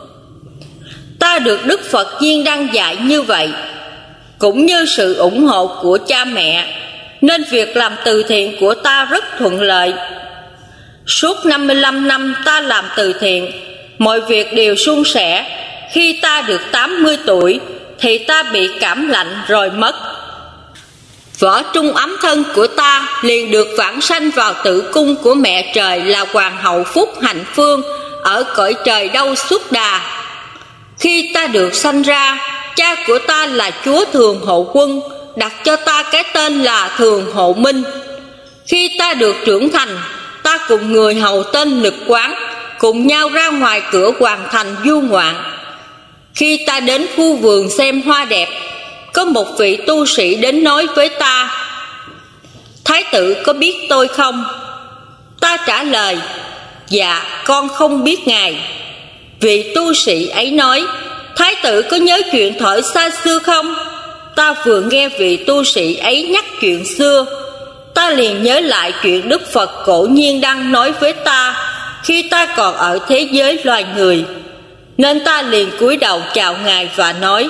Ta được Đức Phật Diên Đăng dạy như vậy, cũng như sự ủng hộ của cha mẹ, nên việc làm từ thiện của ta rất thuận lợi. Suốt năm mươi lăm năm ta làm từ thiện, mọi việc đều suôn sẻ. Khi ta được tám mươi tuổi thì ta bị cảm lạnh rồi mất. Võ trung ấm thân của ta liền được vãng sanh vào tử cung của mẹ trời là Hoàng hậu Phúc Hạnh Phương ở cõi trời Đâu Xuất Đà. Khi ta được sanh ra, cha của ta là chúa Thường Hộ Quân đặt cho ta cái tên là Thường Hộ Minh. Khi ta được trưởng thành, ta cùng người hầu tên Lực Quán cùng nhau ra ngoài cửa hoàng thành du ngoạn. Khi ta đến khu vườn xem hoa đẹp, có một vị tu sĩ đến nói với ta: Thái tử có biết tôi không? Ta trả lời: Dạ, con không biết ngài. Vị tu sĩ ấy nói: Thái tử có nhớ chuyện thuở xa xưa không? Ta vừa nghe vị tu sĩ ấy nhắc chuyện xưa, ta liền nhớ lại chuyện Đức Phật Cổ Nhiên Đăng nói với ta khi ta còn ở thế giới loài người, nên ta liền cúi đầu chào ngài và nói: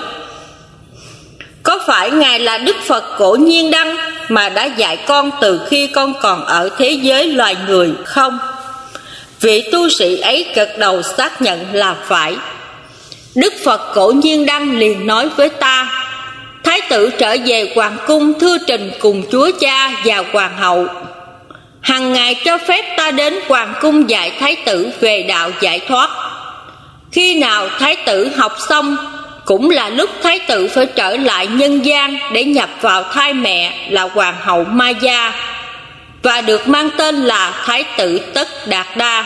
Có phải ngài là Đức Phật Cổ Nhiên Đăng mà đã dạy con từ khi con còn ở thế giới loài người không? Vị tu sĩ ấy gật đầu xác nhận là phải. Đức Phật Cổ Nhiên Đăng liền nói với ta: Thái tử trở về hoàng cung thưa trình cùng chúa cha và hoàng hậu. Hằng ngày cho phép ta đến hoàng cung dạy thái tử về đạo giải thoát. Khi nào thái tử học xong, cũng là lúc thái tử phải trở lại nhân gian để nhập vào thai mẹ là hoàng hậu Maya, và được mang tên là Thái tử Tất Đạt Đa.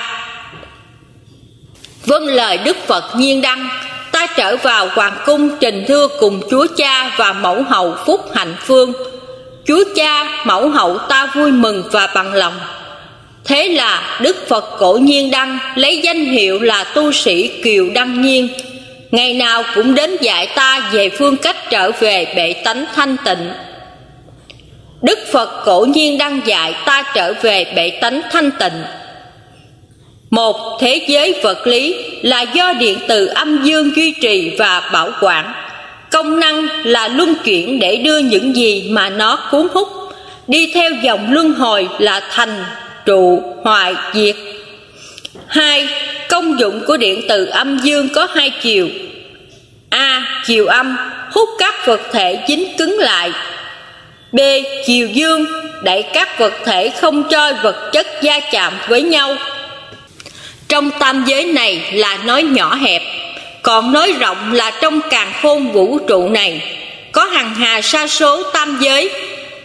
Vâng lời Đức Phật Nhiên Đăng, ta trở vào hoàng cung trình thưa cùng chúa cha và mẫu hậu Phúc Hạnh Phương. Chúa cha, mẫu hậu ta vui mừng và bằng lòng. Thế là Đức Phật Cổ Nhiên Đăng lấy danh hiệu là tu sĩ Kiều Đăng Nhiên, ngày nào cũng đến dạy ta về phương cách trở về bệ tánh thanh tịnh. Đức Phật Cổ Nhiên Đăng dạy ta trở về bệ tánh thanh tịnh. Một, thế giới vật lý là do điện từ âm dương duy trì và bảo quản. Công năng là luân chuyển để đưa những gì mà nó cuốn hút đi theo dòng luân hồi là thành, trụ, hoại, diệt. Hai, công dụng của điện từ âm dương có hai chiều. A. Chiều âm hút các vật thể dính cứng lại. B. Chiều dương đẩy các vật thể không cho vật chất va chạm với nhau. Trong tam giới này là nói nhỏ hẹp, còn nói rộng là trong càn khôn vũ trụ này có hằng hà sa số tam giới.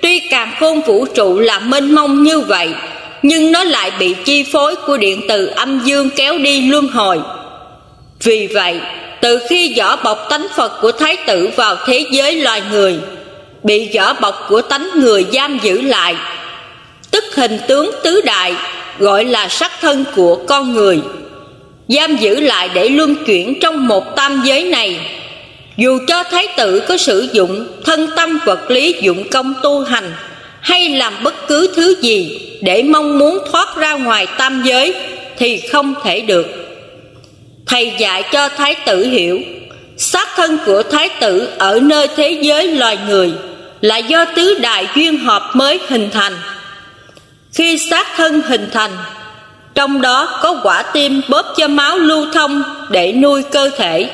Tuy càn khôn vũ trụ là mênh mông như vậy, nhưng nó lại bị chi phối của điện từ âm dương kéo đi luân hồi. Vì vậy, từ khi vỏ bọc tánh Phật của Thái tử vào thế giới loài người, bị vỏ bọc của tánh người giam giữ lại, tức hình tướng tứ đại gọi là sắc thân của con người, giam giữ lại để luân chuyển trong một tam giới này. Dù cho Thái tử có sử dụng thân tâm vật lý dụng công tu hành hay làm bất cứ thứ gì để mong muốn thoát ra ngoài tam giới thì không thể được. Thầy dạy cho Thái tử hiểu, xác thân của Thái tử ở nơi thế giới loài người là do tứ đại duyên hợp mới hình thành. Khi xác thân hình thành, trong đó có quả tim bóp cho máu lưu thông để nuôi cơ thể.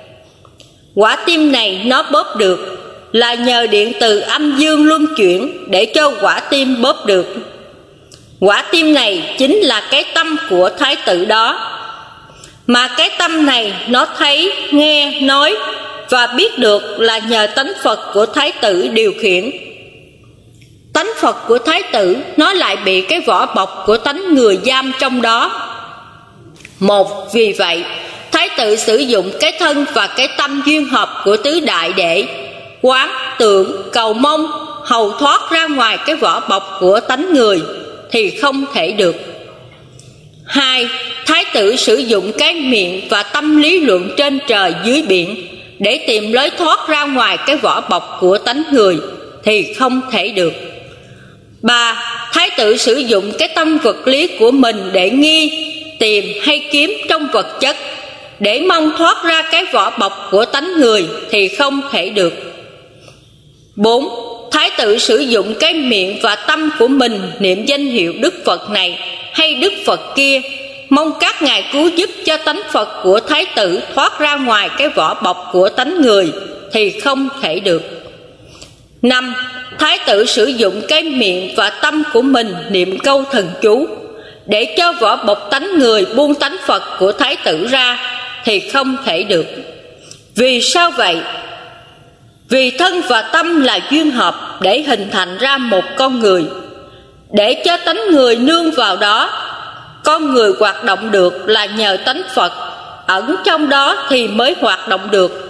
Quả tim này nó bóp được là nhờ điện từ âm dương luân chuyển để cho quả tim bóp được. Quả tim này chính là cái tâm của Thái tử đó. Mà cái tâm này nó thấy, nghe, nói và biết được là nhờ tánh Phật của Thái tử điều khiển. Tánh Phật của Thái tử nó lại bị cái vỏ bọc của tánh người giam trong đó. Một, vì vậy Thái tử sử dụng cái thân và cái tâm duyên hợp của tứ đại để quán, tưởng, cầu mong, hầu thoát ra ngoài cái vỏ bọc của tánh người thì không thể được. Hai, Thái tử sử dụng cái miệng và tâm lý luận trên trời dưới biển để tìm lối thoát ra ngoài cái vỏ bọc của tánh người thì không thể được. Ba, Thái tử sử dụng cái tâm vật lý của mình để nghi, tìm hay kiếm trong vật chất để mong thoát ra cái vỏ bọc của tánh người thì không thể được. Bốn, Thái tử sử dụng cái miệng và tâm của mình niệm danh hiệu Đức Phật này hay Đức Phật kia, mong các ngài cứu giúp cho tánh Phật của Thái tử thoát ra ngoài cái vỏ bọc của tánh người thì không thể được. Năm, Thái tử sử dụng cái miệng và tâm của mình niệm câu thần chú để cho vỏ bọc tánh người buông tánh Phật của Thái tử ra thì không thể được. Vì sao vậy? Vì thân và tâm là duyên hợp để hình thành ra một con người. Để cho tánh người nương vào đó, con người hoạt động được là nhờ tánh Phật ẩn trong đó thì mới hoạt động được.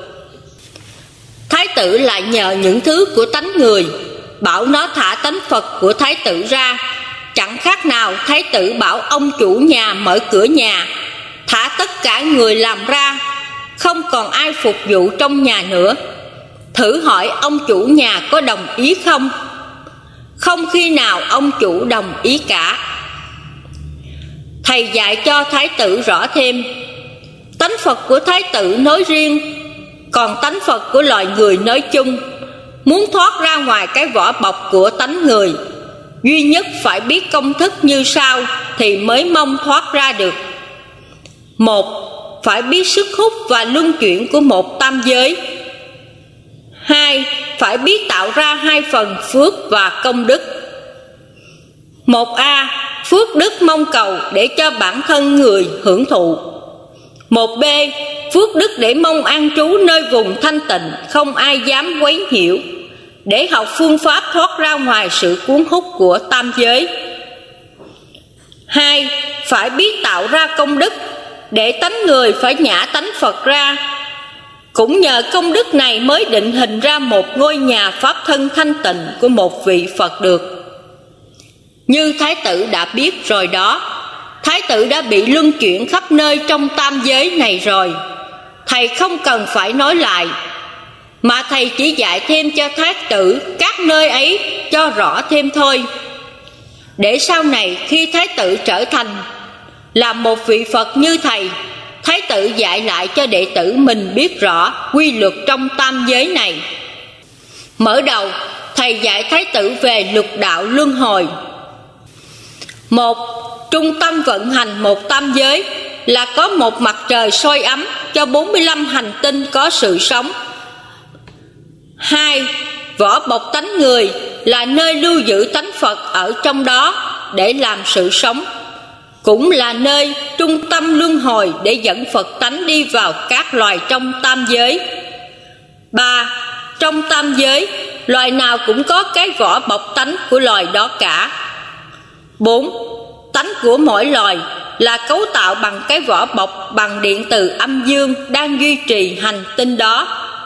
Thái tử lại nhờ những thứ của tánh người, bảo nó thả tánh Phật của Thái tử ra. Chẳng khác nào Thái tử bảo ông chủ nhà mở cửa nhà, thả tất cả người làm ra, không còn ai phục vụ trong nhà nữa. Thử hỏi ông chủ nhà có đồng ý không? Không khi nào ông chủ đồng ý cả. Thầy dạy cho Thái tử rõ thêm, tánh Phật của Thái tử nói riêng, còn tánh Phật của loài người nói chung, muốn thoát ra ngoài cái vỏ bọc của tánh người, duy nhất phải biết công thức như sau thì mới mong thoát ra được. Một, phải biết sức hút và luân chuyển của một tam giới. Hai, phải biết tạo ra hai phần phước và công đức. Một A, phước đức mong cầu để cho bản thân người hưởng thụ. Một B, phước đức để mong an trú nơi vùng thanh tịnh, không ai dám quấy nhiễu, để học phương pháp thoát ra ngoài sự cuốn hút của tam giới. Hai, phải biết tạo ra công đức để tánh người phải nhả tánh Phật ra. Cũng nhờ công đức này mới định hình ra một ngôi nhà pháp thân thanh tịnh của một vị Phật được. Như Thái tử đã biết rồi đó, Thái tử đã bị luân chuyển khắp nơi trong tam giới này rồi. Thầy không cần phải nói lại, mà thầy chỉ dạy thêm cho Thái tử các nơi ấy cho rõ thêm thôi. Để sau này khi Thái tử trở thành là một vị Phật như thầy, Thái tử dạy lại cho đệ tử mình biết rõ quy luật trong tam giới này. Mở đầu, thầy dạy Thái tử về lục đạo luân hồi. Một, trung tâm vận hành một tam giới là có một mặt trời soi ấm cho bốn mươi lăm hành tinh có sự sống. Hai, vỏ bọc tánh người là nơi lưu giữ tánh Phật ở trong đó để làm sự sống, cũng là nơi trung tâm luân hồi để dẫn Phật tánh đi vào các loài trong tam giới. Ba, trong tam giới loài nào cũng có cái vỏ bọc tánh của loài đó cả. Bốn. Tánh của mỗi loài là cấu tạo bằng cái vỏ bọc bằng điện từ âm dương đang duy trì hành tinh đó.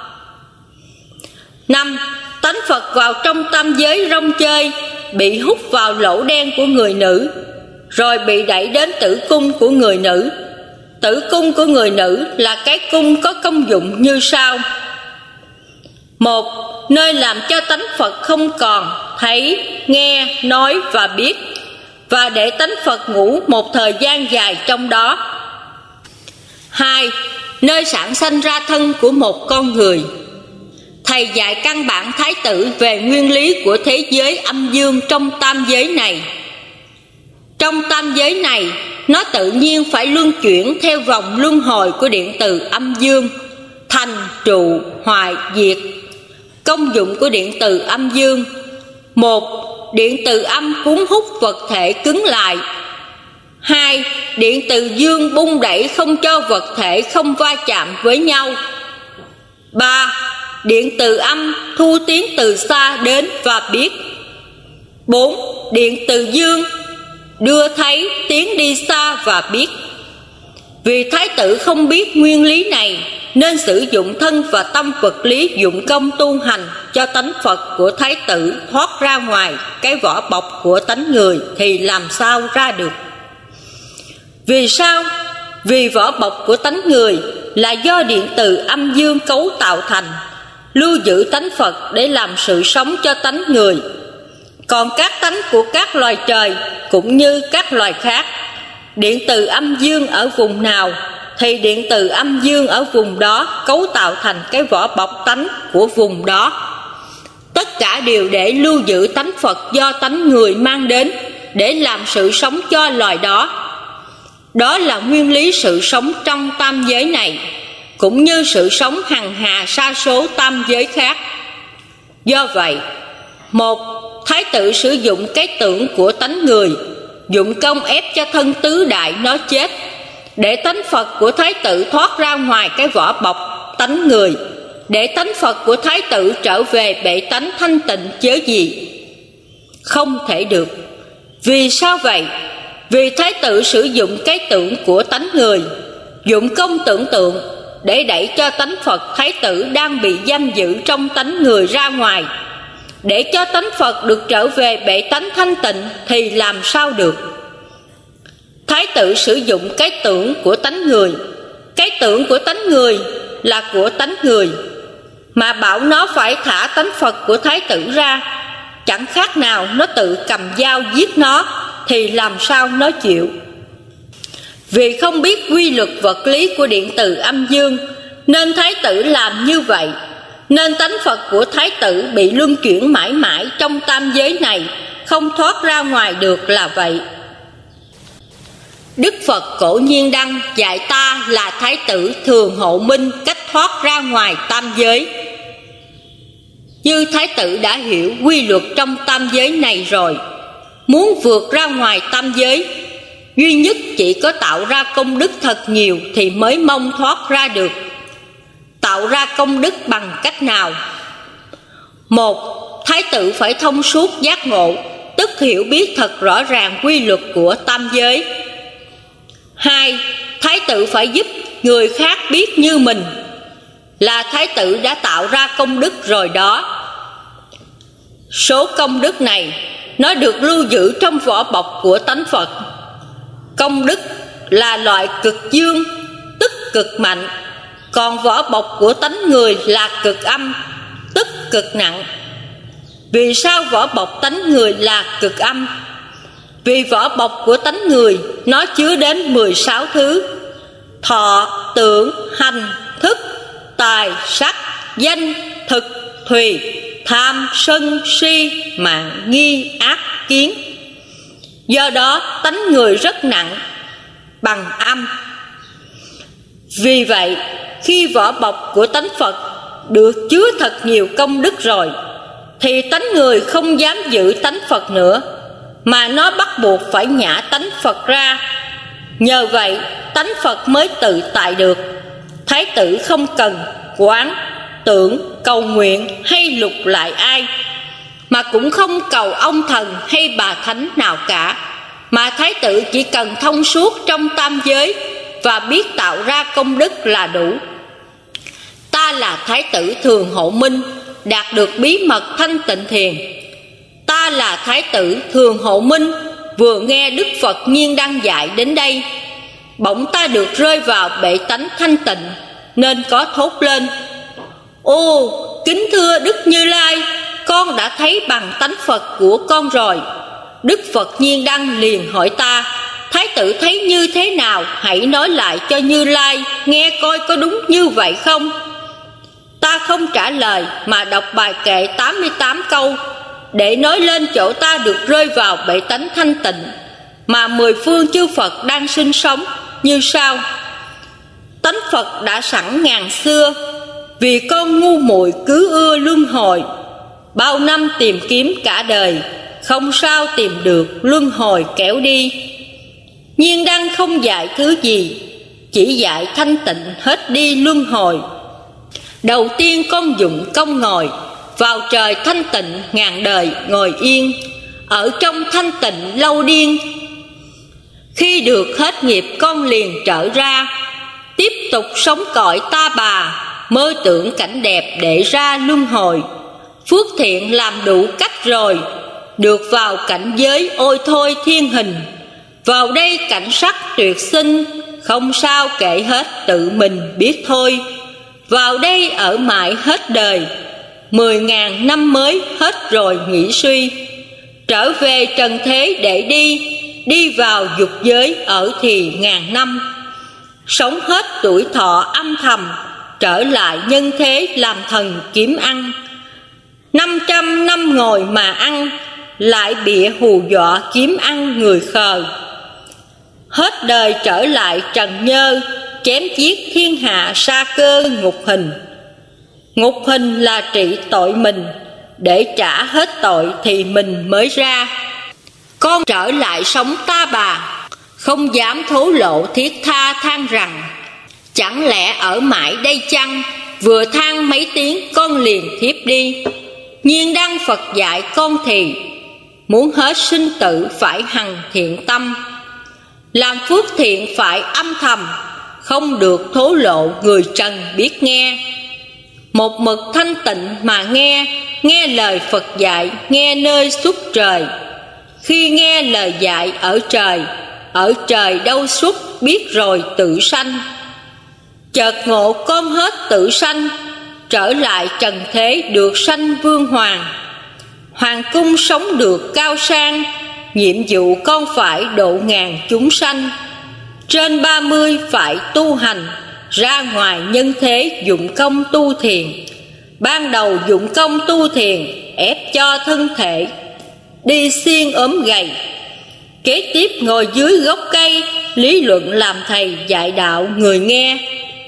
Năm. Tánh Phật vào trong tam giới rong chơi, bị hút vào lỗ đen của người nữ, rồi bị đẩy đến tử cung của người nữ. Tử cung của người nữ là cái cung có công dụng như sau. Một. Nơi làm cho tánh Phật không còn thấy, nghe, nói và biết, và để tánh Phật ngủ một thời gian dài trong đó. Hai. Nơi sản sanh ra thân của một con người. Thầy dạy căn bản Thái tử về nguyên lý của thế giới âm dương trong tam giới này. Trong tam giới này, nó tự nhiên phải luân chuyển theo vòng luân hồi của điện từ âm dương, thành, trụ, hoại, diệt. Công dụng của điện từ âm dương. Một. Điện từ âm cuốn hút vật thể cứng lại. Hai. Điện từ dương bung đẩy không cho vật thể không va chạm với nhau. Ba. Điện từ âm thu tiến từ xa đến và biết. Bốn. Điện từ dương đưa thấy tiến đi xa và biết. Vì Thái tử không biết nguyên lý này, nên sử dụng thân và tâm vật lý dụng công tu hành cho tánh Phật của Thái tử thoát ra ngoài cái vỏ bọc của tánh người thì làm sao ra được. Vì sao? Vì vỏ bọc của tánh người là do điện từ âm dương cấu tạo thành, lưu giữ tánh Phật để làm sự sống cho tánh người. Còn các tánh của các loài trời cũng như các loài khác, điện từ âm dương ở vùng nào thì điện từ âm dương ở vùng đó cấu tạo thành cái vỏ bọc tánh của vùng đó. Tất cả đều để lưu giữ tánh Phật do tánh người mang đến để làm sự sống cho loài đó. Đó là nguyên lý sự sống trong tam giới này, cũng như sự sống hằng hà sa số tam giới khác. Do vậy, một. Thái tử sử dụng cái tưởng của tánh người, dụng công ép cho thân tứ đại nó chết, để tánh Phật của Thái tử thoát ra ngoài cái vỏ bọc tánh người, để tánh Phật của Thái tử trở về bệ tánh thanh tịnh chớ gì. Không thể được. Vì sao vậy? Vì Thái tử sử dụng cái tưởng của tánh người, dụng công tưởng tượng để đẩy cho tánh Phật Thái tử đang bị giam giữ trong tánh người ra ngoài. Để cho tánh Phật được trở về bệ tánh thanh tịnh thì làm sao được. Thái tử sử dụng cái tưởng của tánh người. Cái tưởng của tánh người là của tánh người, mà bảo nó phải thả tánh Phật của Thái tử ra, chẳng khác nào nó tự cầm dao giết nó thì làm sao nó chịu. Vì không biết quy luật vật lý của điện từ âm dương nên Thái tử làm như vậy, nên tánh Phật của Thái tử bị luân chuyển mãi mãi trong tam giới này, không thoát ra ngoài được là vậy. Đức Phật Cổ Nhiên Đăng dạy ta là Thái tử thường hộ minh cách thoát ra ngoài tam giới. Như Thái tử đã hiểu quy luật trong tam giới này rồi, muốn vượt ra ngoài tam giới, duy nhất chỉ có tạo ra công đức thật nhiều thì mới mong thoát ra được. Tạo ra công đức bằng cách nào? Một. Thái tử phải thông suốt giác ngộ, tức hiểu biết thật rõ ràng quy luật của tam giới. Hai. Thái tử phải giúp người khác biết như mình, là Thái tử đã tạo ra công đức rồi đó. Số công đức này nó được lưu giữ trong vỏ bọc của tánh Phật. Công đức là loại cực dương, tức cực mạnh, còn vỏ bọc của tánh người là cực âm, tức cực nặng. Vì sao vỏ bọc tánh người là cực âm? Vì vỏ bọc của tánh người nó chứa đến mười sáu thứ: thọ, tưởng, hành, thức, tài, sắc, danh, thực, thùy, tham, sân, si, mạng, nghi, ác, kiến. Do đó tánh người rất nặng, bằng âm. Vì vậy, khi vỏ bọc của tánh Phật được chứa thật nhiều công đức rồi, thì tánh người không dám giữ tánh Phật nữa, mà nó bắt buộc phải nhả tánh Phật ra. Nhờ vậy tánh Phật mới tự tại được. Thái tử không cần quán, tượng, cầu nguyện hay lục lại ai, mà cũng không cầu ông thần hay bà thánh nào cả, mà thái tử chỉ cần thông suốt trong tam giới và biết tạo ra công đức là đủ. Ta là thái tử Thường Hộ Minh, đạt được bí mật thanh tịnh thiền. Ta là thái tử Thường Hộ Minh, vừa nghe Đức Phật Nhiên Đăng dạy đến đây, bỗng ta được rơi vào bệ tánh thanh tịnh, nên có thốt lên: ô kính thưa Đức Như Lai, con đã thấy bằng tánh Phật của con rồi. Đức Phật Nhiên Đăng liền hỏi ta: thái tử thấy như thế nào? Hãy nói lại cho Như Lai nghe coi có đúng như vậy không? Ta không trả lời mà đọc bài kệ tám mươi tám câu để nói lên chỗ ta được rơi vào bệ tánh thanh tịnh mà mười phương chư Phật đang sinh sống như sau: tánh Phật đã sẵn ngàn xưa, vì con ngu muội cứ ưa luân hồi, bao năm tìm kiếm cả đời, không sao tìm được, luân hồi kéo đi. Nhiên Đăng không dạy thứ gì, chỉ dạy thanh tịnh hết đi luân hồi. Đầu tiên con dụng công ngồi, vào trời thanh tịnh ngàn đời ngồi yên, ở trong thanh tịnh lâu điên. Khi được hết nghiệp con liền trở ra, tiếp tục sống cõi ta bà, mơ tưởng cảnh đẹp để ra luân hồi. Phước thiện làm đủ cách rồi, được vào cảnh giới ôi thôi thiên hình. Vào đây cảnh sắc tuyệt sinh, không sao kể hết tự mình biết thôi. Vào đây ở mãi hết đời, mười ngàn năm mới hết rồi nghĩ suy. Trở về trần thế để đi, đi vào dục giới ở thì ngàn năm. Sống hết tuổi thọ âm thầm, trở lại nhân thế làm thần kiếm ăn. Năm trăm năm ngồi mà ăn, lại bịa hù dọa kiếm ăn người khờ. Hết đời trở lại trần nhơ, chém giết thiên hạ sa cơ ngục hình. Ngục hình là trị tội mình, để trả hết tội thì mình mới ra. Con trở lại sống ta bà, không dám thổ lộ thiết tha than rằng: chẳng lẽ ở mãi đây chăng? Vừa than mấy tiếng con liền thiếp đi. Nhiên Đăng Phật dạy con thì, muốn hết sinh tử phải hằng thiện tâm. Làm phước thiện phải âm thầm, không được thổ lộ người trần biết nghe. Một mực thanh tịnh mà nghe, nghe lời Phật dạy, nghe nơi xuất trời. Khi nghe lời dạy ở trời, ở trời đâu xuất biết rồi tự sanh. Chợt ngộ con hết tự sanh, trở lại trần thế được sanh vương hoàng. Hoàng cung sống được cao sang, nhiệm vụ con phải độ ngàn chúng sanh. Trên ba mươi phải tu hành, ra ngoài nhân thế dụng công tu thiền. Ban đầu dụng công tu thiền, ép cho thân thể đi xiên ốm gầy. Kế tiếp ngồi dưới gốc cây, lý luận làm thầy dạy đạo người nghe.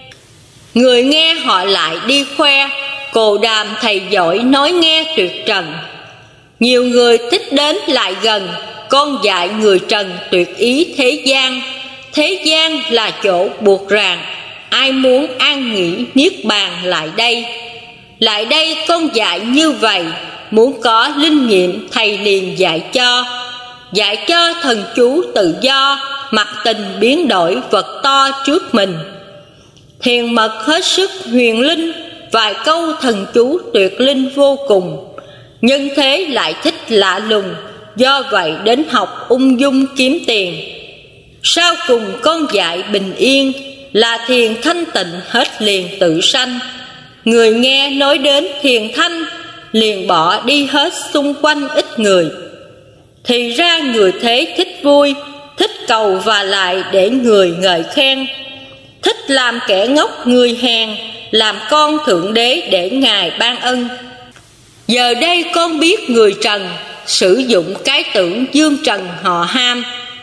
Người nghe họ lại đi khoe, cồ đàm thầy giỏi nói nghe tuyệt trần. Nhiều người thích đến lại gần, con dạy người trần tuyệt ý thế gian. Thế gian là chỗ buộc ràng, ai muốn an nghỉ niết bàn lại đây. Lại đây con dạy như vậy, muốn có linh nghiệm thầy liền dạy cho. Dạy cho thần chú tự do, mặc tình biến đổi vật to trước mình. Thiền mật hết sức huyền linh, vài câu thần chú tuyệt linh vô cùng. Nhân thế lại thích lạ lùng, do vậy đến học ung dung kiếm tiền. Sau cùng con dạy bình yên, là thiền thanh tịnh hết liền tự sanh. Người nghe nói đến thiền thanh, liền bỏ đi hết xung quanh ít người. Thì ra người thế thích vui, thích cầu và lại để người ngợi khen. Thích làm kẻ ngốc người hèn, làm con thượng đế để ngài ban ân. Giờ đây con biết người trần sử dụng cái tưởng dương trần họ ham.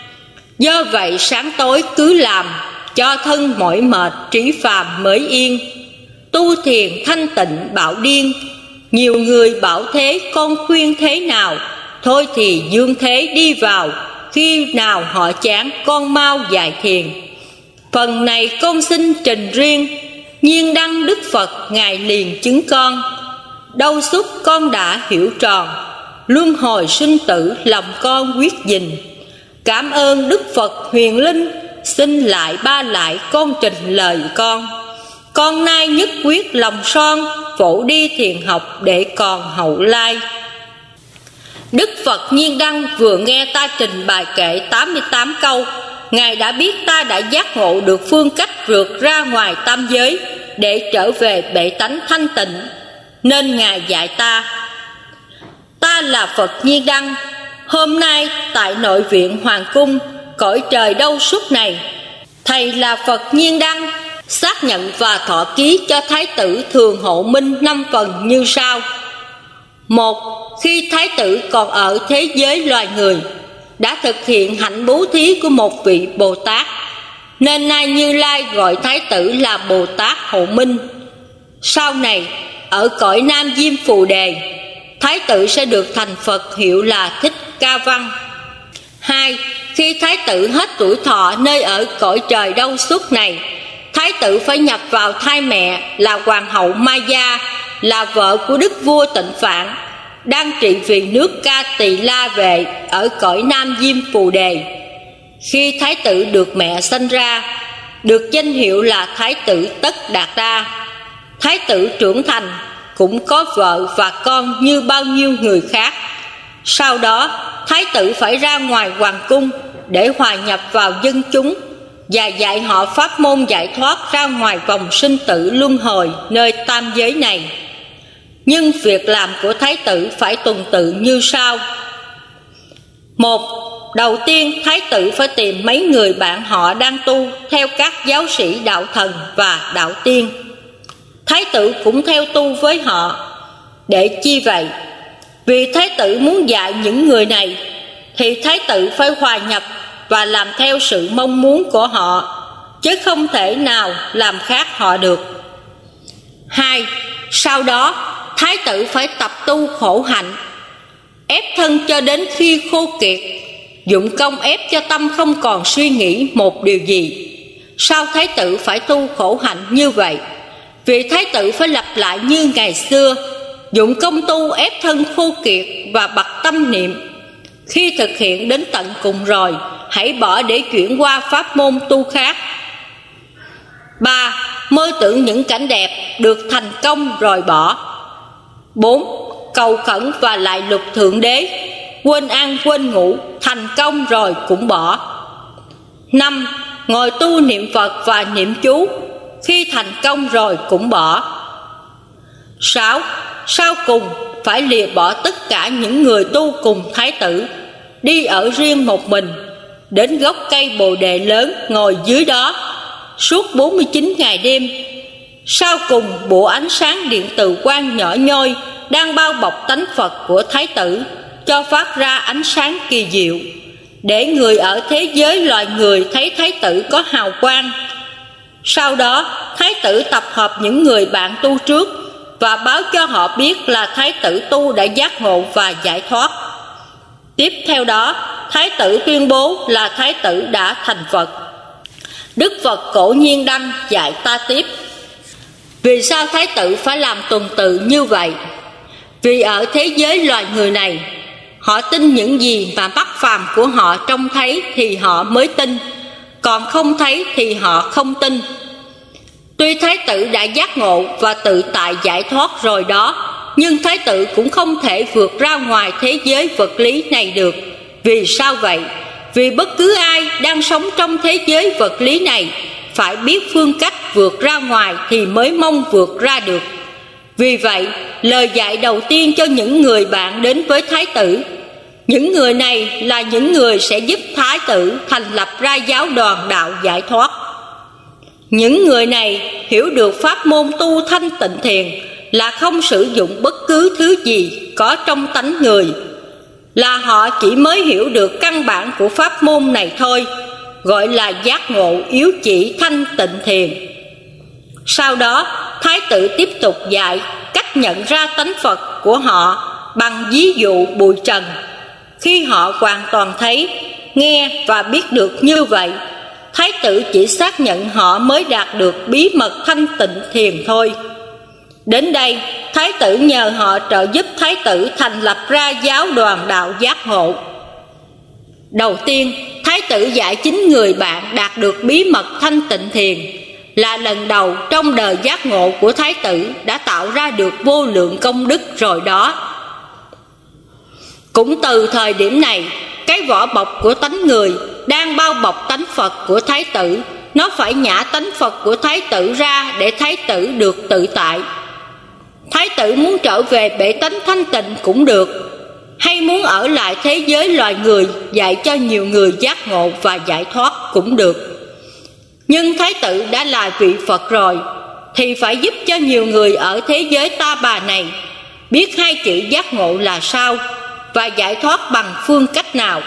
Do vậy sáng tối cứ làm, cho thân mỏi mệt trí phàm mới yên. Tu thiền thanh tịnh bảo điên, nhiều người bảo thế con khuyên thế nào. Thôi thì dương thế đi vào, khi nào họ chán con mau dạy thiền. Phần này con xin trình riêng, Nhiên đăng Đức Phật Ngài liền chứng con. Đâu suốt con đã hiểu tròn, luân hồi sinh tử lòng con quyết gìn. Cảm ơn Đức Phật huyền linh, xin lại ba lại con trình lời con. Con nay nhất quyết lòng son, phổ đi thiền học để còn hậu lai. Đức Phật Nhiên Đăng vừa nghe ta trình bài kệ tám mươi tám câu, Ngài đã biết ta đã giác ngộ được phương cách vượt ra ngoài tam giới để trở về bệ tánh thanh tịnh, nên Ngài dạy ta. Ta là Phật Nhiên Đăng, hôm nay tại nội viện Hoàng Cung, cõi trời đâu suốt này, thầy là Phật Nhiên Đăng, xác nhận và thọ ký cho Thái tử Thường Hộ Minh năm phần như sau. Một, khi Thái tử còn ở thế giới loài người, đã thực hiện hạnh bố thí của một vị Bồ Tát, nên nay Như Lai gọi Thái tử là Bồ Tát Hộ Minh. Sau này, ở cõi Nam Diêm Phù Đề, Thái tử sẽ được thành Phật hiệu là Thích Ca Văn. Hai, khi Thái tử hết tuổi thọ nơi ở cõi trời đâu suốt này, Thái tử phải nhập vào thai mẹ là Hoàng hậu Maya, là vợ của Đức vua Tịnh Phạn, đang trị vì nước Ca Tỳ La Vệ ở cõi Nam Diêm Phù Đề. Khi Thái tử được mẹ sinh ra, được danh hiệu là Thái tử Tất Đạt Đa. Thái tử trưởng thành, cũng có vợ và con như bao nhiêu người khác. Sau đó, Thái tử phải ra ngoài hoàng cung để hòa nhập vào dân chúng và dạy họ pháp môn giải thoát ra ngoài vòng sinh tử luân hồi nơi tam giới này. Nhưng việc làm của Thái tử phải tuần tự như sau. Một, đầu tiên Thái tử phải tìm mấy người bạn họ đang tu theo các giáo sĩ đạo thần và đạo tiên. Thái tử cũng theo tu với họ. Để chi vậy? Vì Thái tử muốn dạy những người này, thì Thái tử phải hòa nhập và làm theo sự mong muốn của họ, chứ không thể nào làm khác họ được. Hai, sau đó Thái tử phải tập tu khổ hạnh, ép thân cho đến khi khô kiệt, dụng công ép cho tâm không còn suy nghĩ một điều gì. Sao Thái tử phải tu khổ hạnh như vậy? Vì Thái tử phải lặp lại như ngày xưa, dụng công tu ép thân khô kiệt và bặt tâm niệm. Khi thực hiện đến tận cùng rồi, hãy bỏ để chuyển qua pháp môn tu khác. Ba, mơ tưởng những cảnh đẹp được thành công rồi bỏ. Bốn, cầu khẩn và lại lục Thượng Đế, quên ăn quên ngủ, thành công rồi cũng bỏ. Năm, ngồi tu niệm Phật và niệm chú, khi thành công rồi cũng bỏ. Sáu, sau cùng phải lìa bỏ tất cả những người tu cùng Thái tử, đi ở riêng một mình, đến gốc cây bồ đề lớn ngồi dưới đó suốt bốn mươi chín ngày đêm. Sau cùng bộ ánh sáng điện từ quang nhỏ nhoi đang bao bọc tánh Phật của Thái tử cho phát ra ánh sáng kỳ diệu, để người ở thế giới loài người thấy Thái tử có hào quang. Sau đó Thái tử tập hợp những người bạn tu trước và báo cho họ biết là Thái tử tu đã giác ngộ và giải thoát. Tiếp theo đó, Thái tử tuyên bố là Thái tử đã thành Phật. Đức Phật Cổ Nhiên Đăng dạy ta tiếp. Vì sao Thái tử phải làm tuần tự như vậy? Vì ở thế giới loài người này, họ tin những gì mà mắt phàm của họ trông thấy thì họ mới tin, còn không thấy thì họ không tin. Tuy Thái tử đã giác ngộ và tự tại giải thoát rồi đó, nhưng Thái tử cũng không thể vượt ra ngoài thế giới vật lý này được. Vì sao vậy? Vì bất cứ ai đang sống trong thế giới vật lý này phải biết phương cách vượt ra ngoài thì mới mong vượt ra được. Vì vậy, lời dạy đầu tiên cho những người bạn đến với Thái tử, những người này là những người sẽ giúp Thái tử thành lập ra giáo đoàn đạo giải thoát. Những người này hiểu được pháp môn tu thanh tịnh thiền là không sử dụng bất cứ thứ gì có trong tánh người, là họ chỉ mới hiểu được căn bản của pháp môn này thôi, gọi là giác ngộ yếu chỉ thanh tịnh thiền. Sau đó, Thái tử tiếp tục dạy cách nhận ra tánh Phật của họ bằng ví dụ bụi trần. Khi họ hoàn toàn thấy, nghe và biết được như vậy, Thái tử chỉ xác nhận họ mới đạt được bí mật thanh tịnh thiền thôi. Đến đây, Thái tử nhờ họ trợ giúp Thái tử thành lập ra giáo đoàn đạo giác ngộ. Đầu tiên, Thái tử dạy chín người bạn đạt được bí mật thanh tịnh thiền, là lần đầu trong đời giác ngộ của Thái tử đã tạo ra được vô lượng công đức rồi đó. Cũng từ thời điểm này, cái vỏ bọc của tánh người đang bao bọc tánh Phật của Thái tử, nó phải nhả tánh Phật của Thái tử ra để Thái tử được tự tại. Thái tử muốn trở về bể tánh thanh tịnh cũng được, hay muốn ở lại thế giới loài người dạy cho nhiều người giác ngộ và giải thoát cũng được. Nhưng Thái tử đã là vị Phật rồi, thì phải giúp cho nhiều người ở thế giới ta bà này biết hai chữ giác ngộ là sao và giải thoát bằng phương cách nào.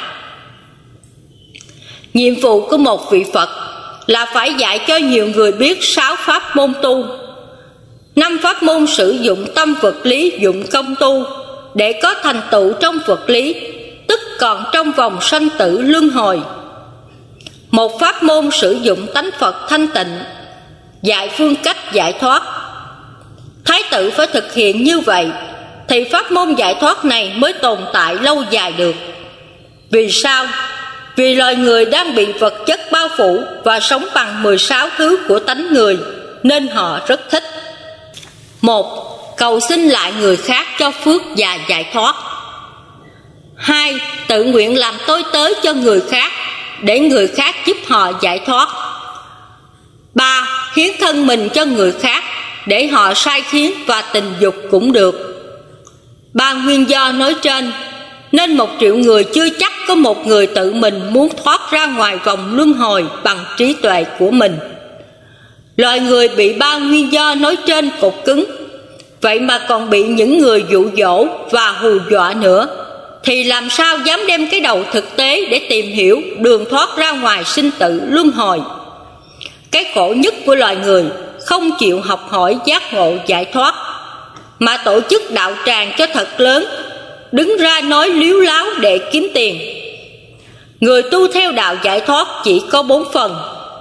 Nhiệm vụ của một vị Phật là phải dạy cho nhiều người biết sáu pháp môn tu. Năm pháp môn sử dụng tâm vật lý dụng công tu để có thành tựu trong vật lý, tức còn trong vòng sanh tử luân hồi. Một pháp môn sử dụng tánh Phật thanh tịnh, dạy phương cách giải thoát. Thái tử phải thực hiện như vậy thì pháp môn giải thoát này mới tồn tại lâu dài được. Vì sao? Vì loài người đang bị vật chất bao phủ và sống bằng mười sáu thứ của tánh người, nên họ rất thích. Một, cầu xin lại người khác cho phước và giải thoát. Hai, tự nguyện làm tôi tớ cho người khác để người khác giúp họ giải thoát. Ba, hiến thân mình cho người khác để họ sai khiến và tình dục cũng được. Ba nguyên do nói trên nên một triệu người chưa chắc có một người tự mình muốn thoát ra ngoài vòng luân hồi bằng trí tuệ của mình. Loài người bị ba nguyên do nói trên cột cứng, vậy mà còn bị những người dụ dỗ và hù dọa nữa, thì làm sao dám đem cái đầu thực tế để tìm hiểu đường thoát ra ngoài sinh tử luân hồi. Cái khổ nhất của loài người không chịu học hỏi giác ngộ giải thoát, mà tổ chức đạo tràng cho thật lớn, đứng ra nói líu láo để kiếm tiền. Người tu theo đạo giải thoát chỉ có bốn phần.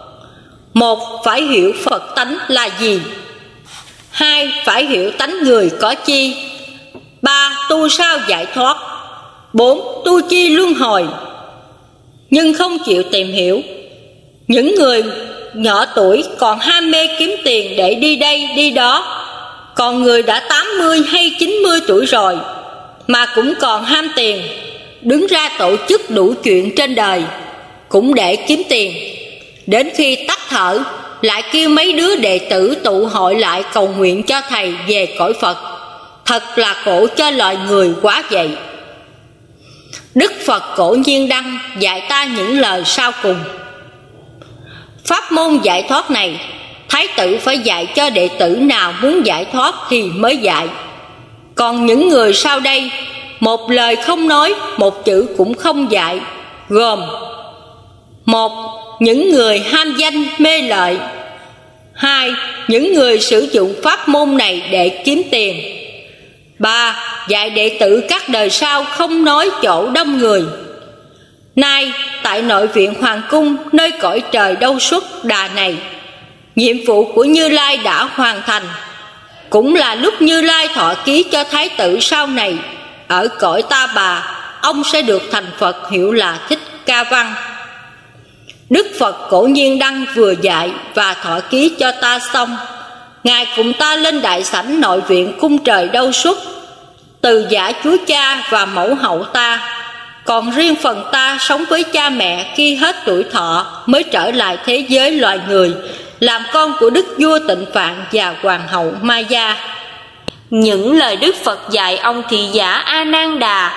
Một, phải hiểu Phật tánh là gì. Hai, phải hiểu tánh người có chi. Ba, tu sao giải thoát. Bốn, tu chi luân hồi. Nhưng không chịu tìm hiểu. Những người nhỏ tuổi còn ham mê kiếm tiền để đi đây đi đó, còn người đã tám mươi hay chín mươi tuổi rồi mà cũng còn ham tiền, đứng ra tổ chức đủ chuyện trên đời cũng để kiếm tiền. Đến khi tắt thở lại kêu mấy đứa đệ tử tụ hội lại cầu nguyện cho thầy về cõi Phật. Thật là khổ cho loài người quá vậy. Đức Phật Cổ Nhiên Đăng dạy ta những lời sau cùng. Pháp môn giải thoát này, Thái tử phải dạy cho đệ tử nào muốn giải thoát thì mới dạy. Còn những người sau đây, một lời không nói, một chữ cũng không dạy, gồm: một, những người ham danh mê lợi. Hai, những người sử dụng pháp môn này để kiếm tiền. Ba, dạy đệ tử các đời sau không nói chỗ đông người. Nay, tại nội viện Hoàng Cung, nơi cõi trời Đâu Xuất Đà này, nhiệm vụ của Như Lai đã hoàn thành. Cũng là lúc Như Lai thọ ký cho Thái tử sau này, ở cõi Ta Bà, ông sẽ được thành Phật hiệu là Thích Ca Văn. Đức Phật Cổ Nhiên Đăng vừa dạy và thọ ký cho ta xong, Ngài cùng ta lên đại sảnh nội viện cung trời Đâu Xuất, từ giả Chúa Cha và mẫu hậu ta. Còn riêng phần ta sống với cha mẹ khi hết tuổi thọ mới trở lại thế giới loài người, làm con của Đức Vua Tịnh Phạn và Hoàng hậu Maya. Những lời Đức Phật dạy ông thị giả A Nan Đà.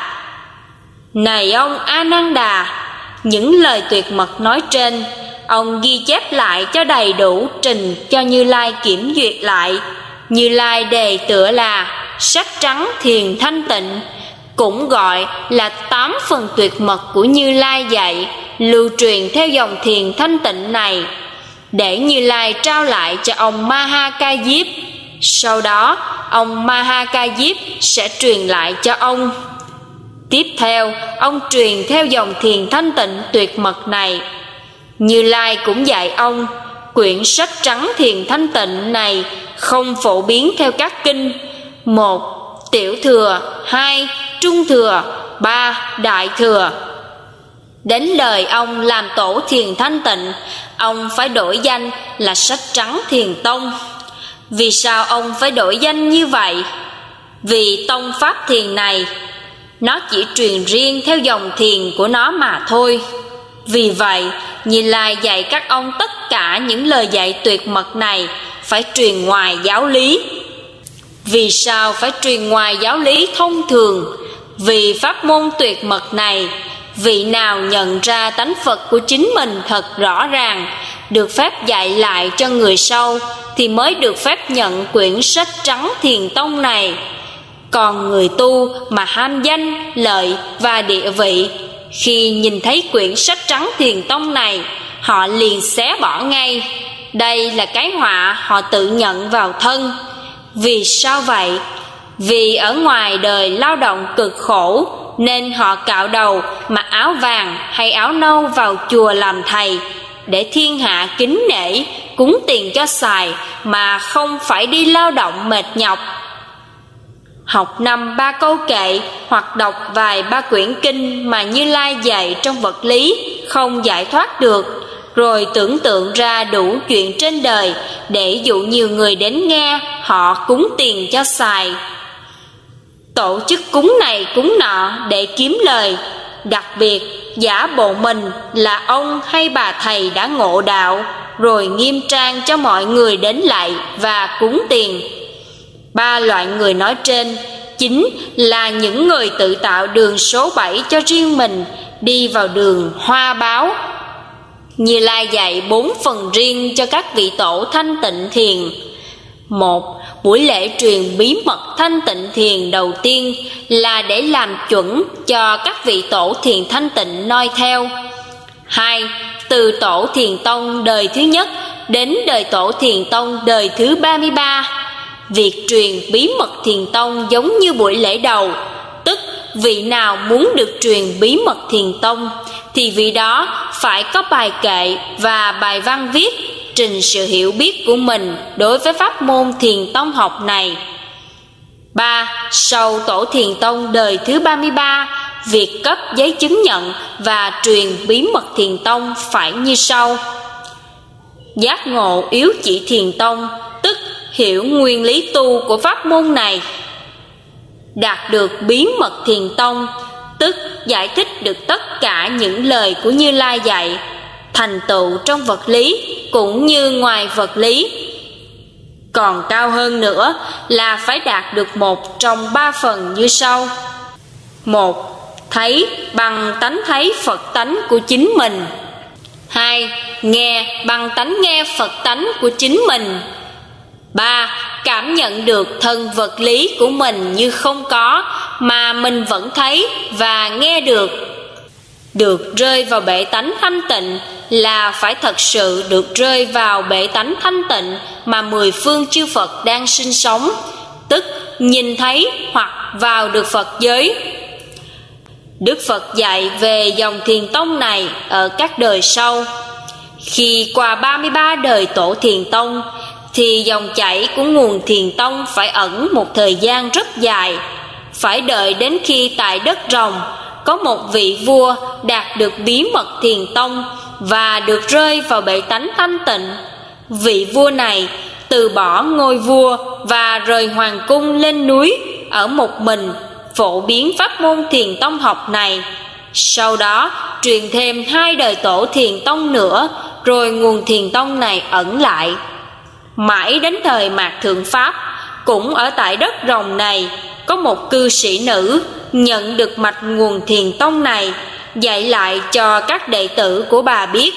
Này ông A Nan Đà, những lời tuyệt mật nói trên ông ghi chép lại cho đầy đủ, trình cho Như Lai kiểm duyệt lại. Như Lai đề tựa là sách trắng thiền thanh tịnh, cũng gọi là tám phần tuyệt mật của Như Lai dạy, lưu truyền theo dòng thiền thanh tịnh này, để Như Lai trao lại cho ông Ma Ha Ca Diếp. Sau đó ông Ma Ha Ca Diếp sẽ truyền lại cho ông. Tiếp theo ông truyền theo dòng thiền thanh tịnh tuyệt mật này. Như Lai cũng dạy ông, quyển sách trắng thiền thanh tịnh này không phổ biến theo các kinh: một tiểu thừa, hai trung thừa, ba đại thừa. Đến lời ông làm tổ thiền thanh tịnh, ông phải đổi danh là sách trắng thiền tông. Vì sao ông phải đổi danh như vậy? Vì tông pháp thiền này nó chỉ truyền riêng theo dòng thiền của nó mà thôi. Vì vậy, Như Lai dạy các ông tất cả những lời dạy tuyệt mật này phải truyền ngoài giáo lý. Vì sao phải truyền ngoài giáo lý thông thường? Vì pháp môn tuyệt mật này, vị nào nhận ra tánh Phật của chính mình thật rõ ràng, được phép dạy lại cho người sau, thì mới được phép nhận quyển sách trắng thiền tông này. Còn người tu mà ham danh, lợi và địa vị, khi nhìn thấy quyển sách trắng thiền tông này, họ liền xé bỏ ngay. Đây là cái họa họ tự nhận vào thân. Vì sao vậy? Vì ở ngoài đời lao động cực khổ, nên họ cạo đầu, mặc áo vàng hay áo nâu vào chùa làm thầy, để thiên hạ kính nể, cúng tiền cho xài, mà không phải đi lao động mệt nhọc. Học năm ba câu kệ hoặc đọc vài ba quyển kinh mà Như Lai dạy trong vật lý không giải thoát được, rồi tưởng tượng ra đủ chuyện trên đời để dụ nhiều người đến nghe, họ cúng tiền cho xài. Tổ chức cúng này cúng nọ để kiếm lời, đặc biệt giả bộ mình là ông hay bà thầy đã ngộ đạo, rồi nghiêm trang cho mọi người đến lạy và cúng tiền. Ba loại người nói trên chính là những người tự tạo đường số bảy cho riêng mình, đi vào đường hoa báo. Như Lai dạy bốn phần riêng cho các vị tổ thanh tịnh thiền. Một, buổi lễ truyền bí mật thanh tịnh thiền đầu tiên là để làm chuẩn cho các vị tổ thiền thanh tịnh noi theo. Hai, từ tổ thiền tông đời thứ nhất đến đời tổ thiền tông đời thứ ba mươi ba, việc truyền bí mật thiền tông giống như buổi lễ đầu, tức vị nào muốn được truyền bí mật thiền tông thì vị đó phải có bài kệ và bài văn viết trình sự hiểu biết của mình đối với pháp môn thiền tông học này. Ba, sau tổ thiền tông đời thứ ba mươi ba, việc cấp giấy chứng nhận và truyền bí mật thiền tông phải như sau: giác ngộ yếu chỉ thiền tông, tức hiểu nguyên lý tu của pháp môn này. Đạt được bí mật thiền tông, tức giải thích được tất cả những lời của Như Lai dạy, thành tựu trong vật lý cũng như ngoài vật lý. Còn cao hơn nữa là phải đạt được một trong ba phần như sau: một, thấy bằng tánh thấy Phật tánh của chính mình. Hai, nghe bằng tánh nghe Phật tánh của chính mình. Ba, cảm nhận được thân vật lý của mình như không có, mà mình vẫn thấy và nghe được. Được rơi vào bể tánh thanh tịnh là phải thật sự được rơi vào bể tánh thanh tịnh mà mười phương chư Phật đang sinh sống, tức nhìn thấy hoặc vào được Phật giới. Đức Phật dạy về dòng thiền tông này ở các đời sau. Khi qua ba mươi ba đời tổ thiền tông, thì dòng chảy của nguồn thiền tông phải ẩn một thời gian rất dài. Phải đợi đến khi tại đất Rồng có một vị vua đạt được bí mật thiền tông và được rơi vào bể tánh thanh tịnh. Vị vua này từ bỏ ngôi vua và rời hoàng cung lên núi ở một mình, phổ biến pháp môn thiền tông học này. Sau đó truyền thêm hai đời tổ thiền tông nữa, rồi nguồn thiền tông này ẩn lại. Mãi đến thời Mạt Thượng Pháp, cũng ở tại đất Rồng này có một cư sĩ nữ nhận được mạch nguồn thiền tông này, dạy lại cho các đệ tử của bà biết.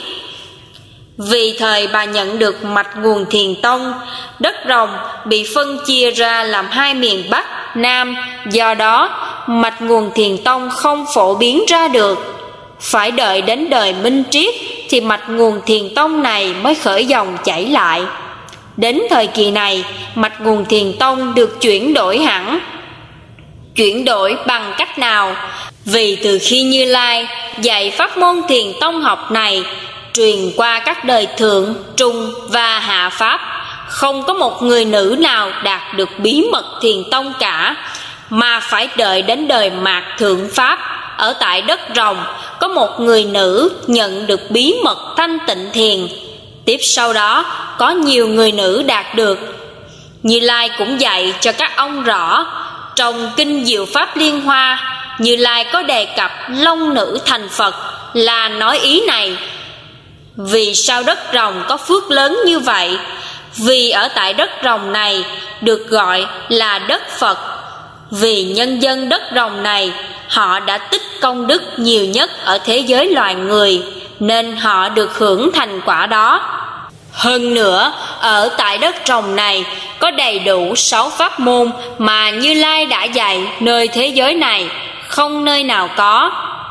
Vì thời bà nhận được mạch nguồn thiền tông, đất Rồng bị phân chia ra làm hai miền Bắc, Nam, do đó mạch nguồn thiền tông không phổ biến ra được. Phải đợi đến đời Minh Triết thì mạch nguồn thiền tông này mới khởi dòng chảy lại. Đến thời kỳ này, mạch nguồn thiền tông được chuyển đổi hẳn. Chuyển đổi bằng cách nào? Vì từ khi Như Lai dạy pháp môn thiền tông học này, truyền qua các đời thượng, trung và hạ pháp, không có một người nữ nào đạt được bí mật thiền tông cả, mà phải đợi đến đời mạt thượng pháp. Ở tại đất Rồng có một người nữ nhận được bí mật thanh tịnh thiền. Tiếp sau đó có nhiều người nữ đạt được. Như Lai cũng dạy cho các ông rõ, trong kinh Diệu Pháp Liên Hoa, Như Lai có đề cập long nữ thành Phật là nói ý này. Vì sao đất Rồng có phước lớn như vậy? Vì ở tại đất Rồng này được gọi là đất Phật. Vì nhân dân đất Rồng này họ đã tích công đức nhiều nhất ở thế giới loài người, nên họ được hưởng thành quả đó. Hơn nữa, ở tại đất Rồng này có đầy đủ sáu pháp môn mà Như Lai đã dạy nơi thế giới này, không nơi nào có.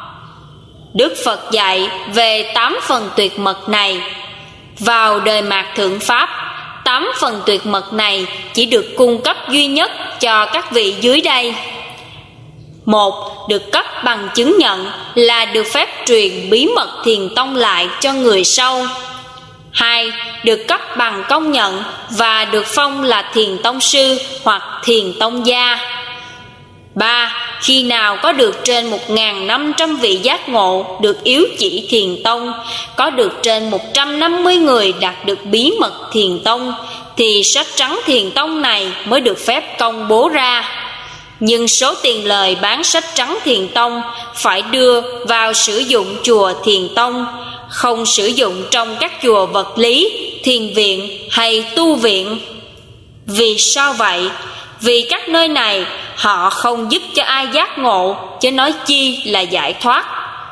Đức Phật dạy về tám phần tuyệt mật này. Vào đời mạt thượng pháp, tám phần tuyệt mật này chỉ được cung cấp duy nhất cho các vị dưới đây. Một, được cấp bằng chứng nhận là được phép truyền bí mật thiền tông lại cho người sau. Hai, được cấp bằng công nhận và được phong là thiền tông sư hoặc thiền tông gia. Ba, khi nào có được trên một nghìn năm trăm vị giác ngộ được yếu chỉ thiền tông, có được trên một trăm năm mươi người đạt được bí mật thiền tông, thì sách trắng thiền tông này mới được phép công bố ra. Nhưng số tiền lời bán sách trắng thiền tông phải đưa vào sử dụng chùa thiền tông, không sử dụng trong các chùa vật lý, thiền viện hay tu viện. Vì sao vậy? Vì các nơi này họ không giúp cho ai giác ngộ, chứ nói chi là giải thoát.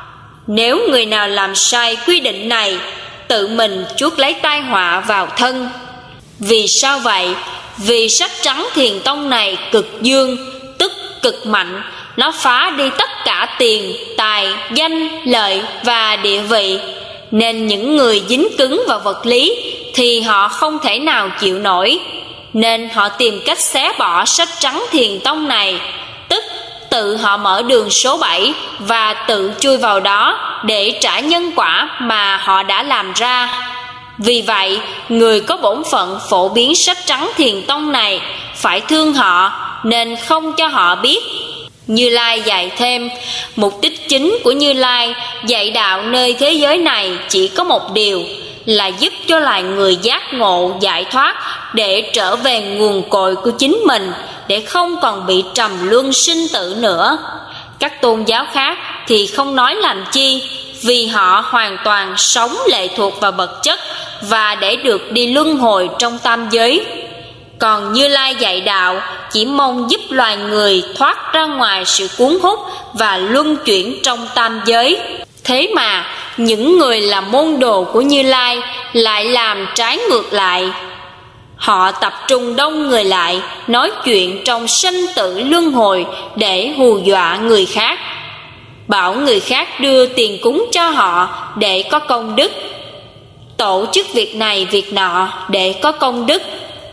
Nếu người nào làm sai quy định này, tự mình chuốc lấy tai họa vào thân. Vì sao vậy? Vì sách trắng thiền tông này cực dương, tức cực mạnh. Nó phá đi tất cả tiền, tài, danh, lợi và địa vị. Nên những người dính cứng vào vật lý thì họ không thể nào chịu nổi, nên họ tìm cách xé bỏ sách trắng thiền tông này, tức tự họ mở đường số bảy và tự chui vào đó để trả nhân quả mà họ đã làm ra. Vì vậy, người có bổn phận phổ biến sách trắng thiền tông này phải thương họ, nên không cho họ biết. Như Lai dạy thêm, mục đích chính của Như Lai dạy đạo nơi thế giới này chỉ có một điều, là giúp cho loài người giác ngộ giải thoát để trở về nguồn cội của chính mình, để không còn bị trầm luân sinh tử nữa. Các tôn giáo khác thì không nói làm chi, vì họ hoàn toàn sống lệ thuộc vào vật chất và để được đi luân hồi trong tam giới. Còn Như Lai dạy đạo chỉ mong giúp loài người thoát ra ngoài sự cuốn hút và luân chuyển trong tam giới. Thế mà những người làm môn đồ của Như Lai lại làm trái ngược lại. Họ tập trung đông người lại, nói chuyện trong sanh tử luân hồi để hù dọa người khác, bảo người khác đưa tiền cúng cho họ để có công đức, tổ chức việc này việc nọ để có công đức.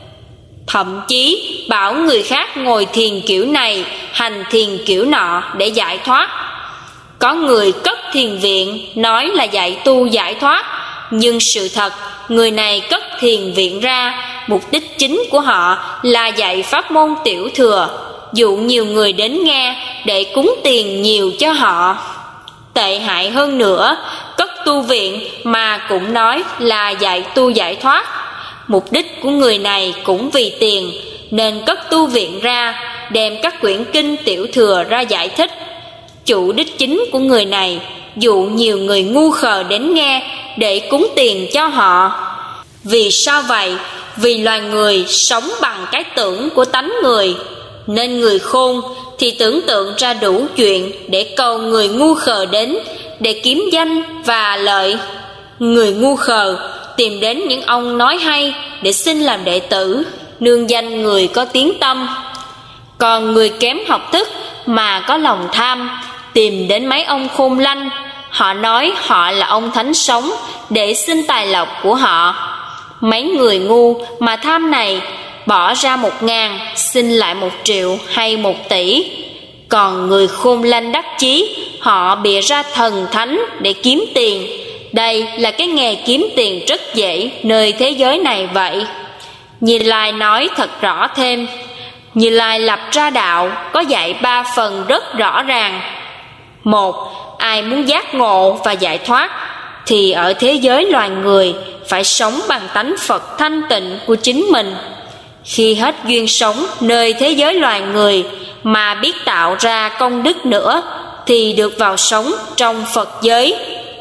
Thậm chí bảo người khác ngồi thiền kiểu này, hành thiền kiểu nọ để giải thoát. Có người cất thiền viện nói là dạy tu giải thoát, nhưng sự thật người này cất thiền viện ra, mục đích chính của họ là dạy pháp môn tiểu thừa, dụ nhiều người đến nghe để cúng tiền nhiều cho họ. Tệ hại hơn nữa, cất tu viện mà cũng nói là dạy tu giải thoát. Mục đích của người này cũng vì tiền, nên cất tu viện ra, đem các quyển kinh tiểu thừa ra giải thích. Chủ đích chính của người này dụ nhiều người ngu khờ đến nghe để cúng tiền cho họ. Vì sao vậy? Vì loài người sống bằng cái tưởng của tánh người, nên người khôn thì tưởng tượng ra đủ chuyện để cầu người ngu khờ đến để kiếm danh và lợi. Người ngu khờ tìm đến những ông nói hay để xin làm đệ tử, nương danh người có tiếng tâm. Còn người kém học thức mà có lòng tham tìm đến mấy ông khôn lanh, họ nói họ là ông thánh sống để xin tài lộc của họ. Mấy người ngu mà tham này bỏ ra một ngàn xin lại một triệu hay một tỷ. Còn người khôn lanh đắc chí, họ bịa ra thần thánh để kiếm tiền, đây là cái nghề kiếm tiền rất dễ nơi thế giới này vậy. Như Lai nói thật rõ thêm. Như Lai lập ra đạo có dạy ba phần rất rõ ràng. Một, ai muốn giác ngộ và giải thoát thì ở thế giới loài người phải sống bằng tánh Phật thanh tịnh của chính mình. Khi hết duyên sống nơi thế giới loài người mà biết tạo ra công đức nữa thì được vào sống trong Phật giới.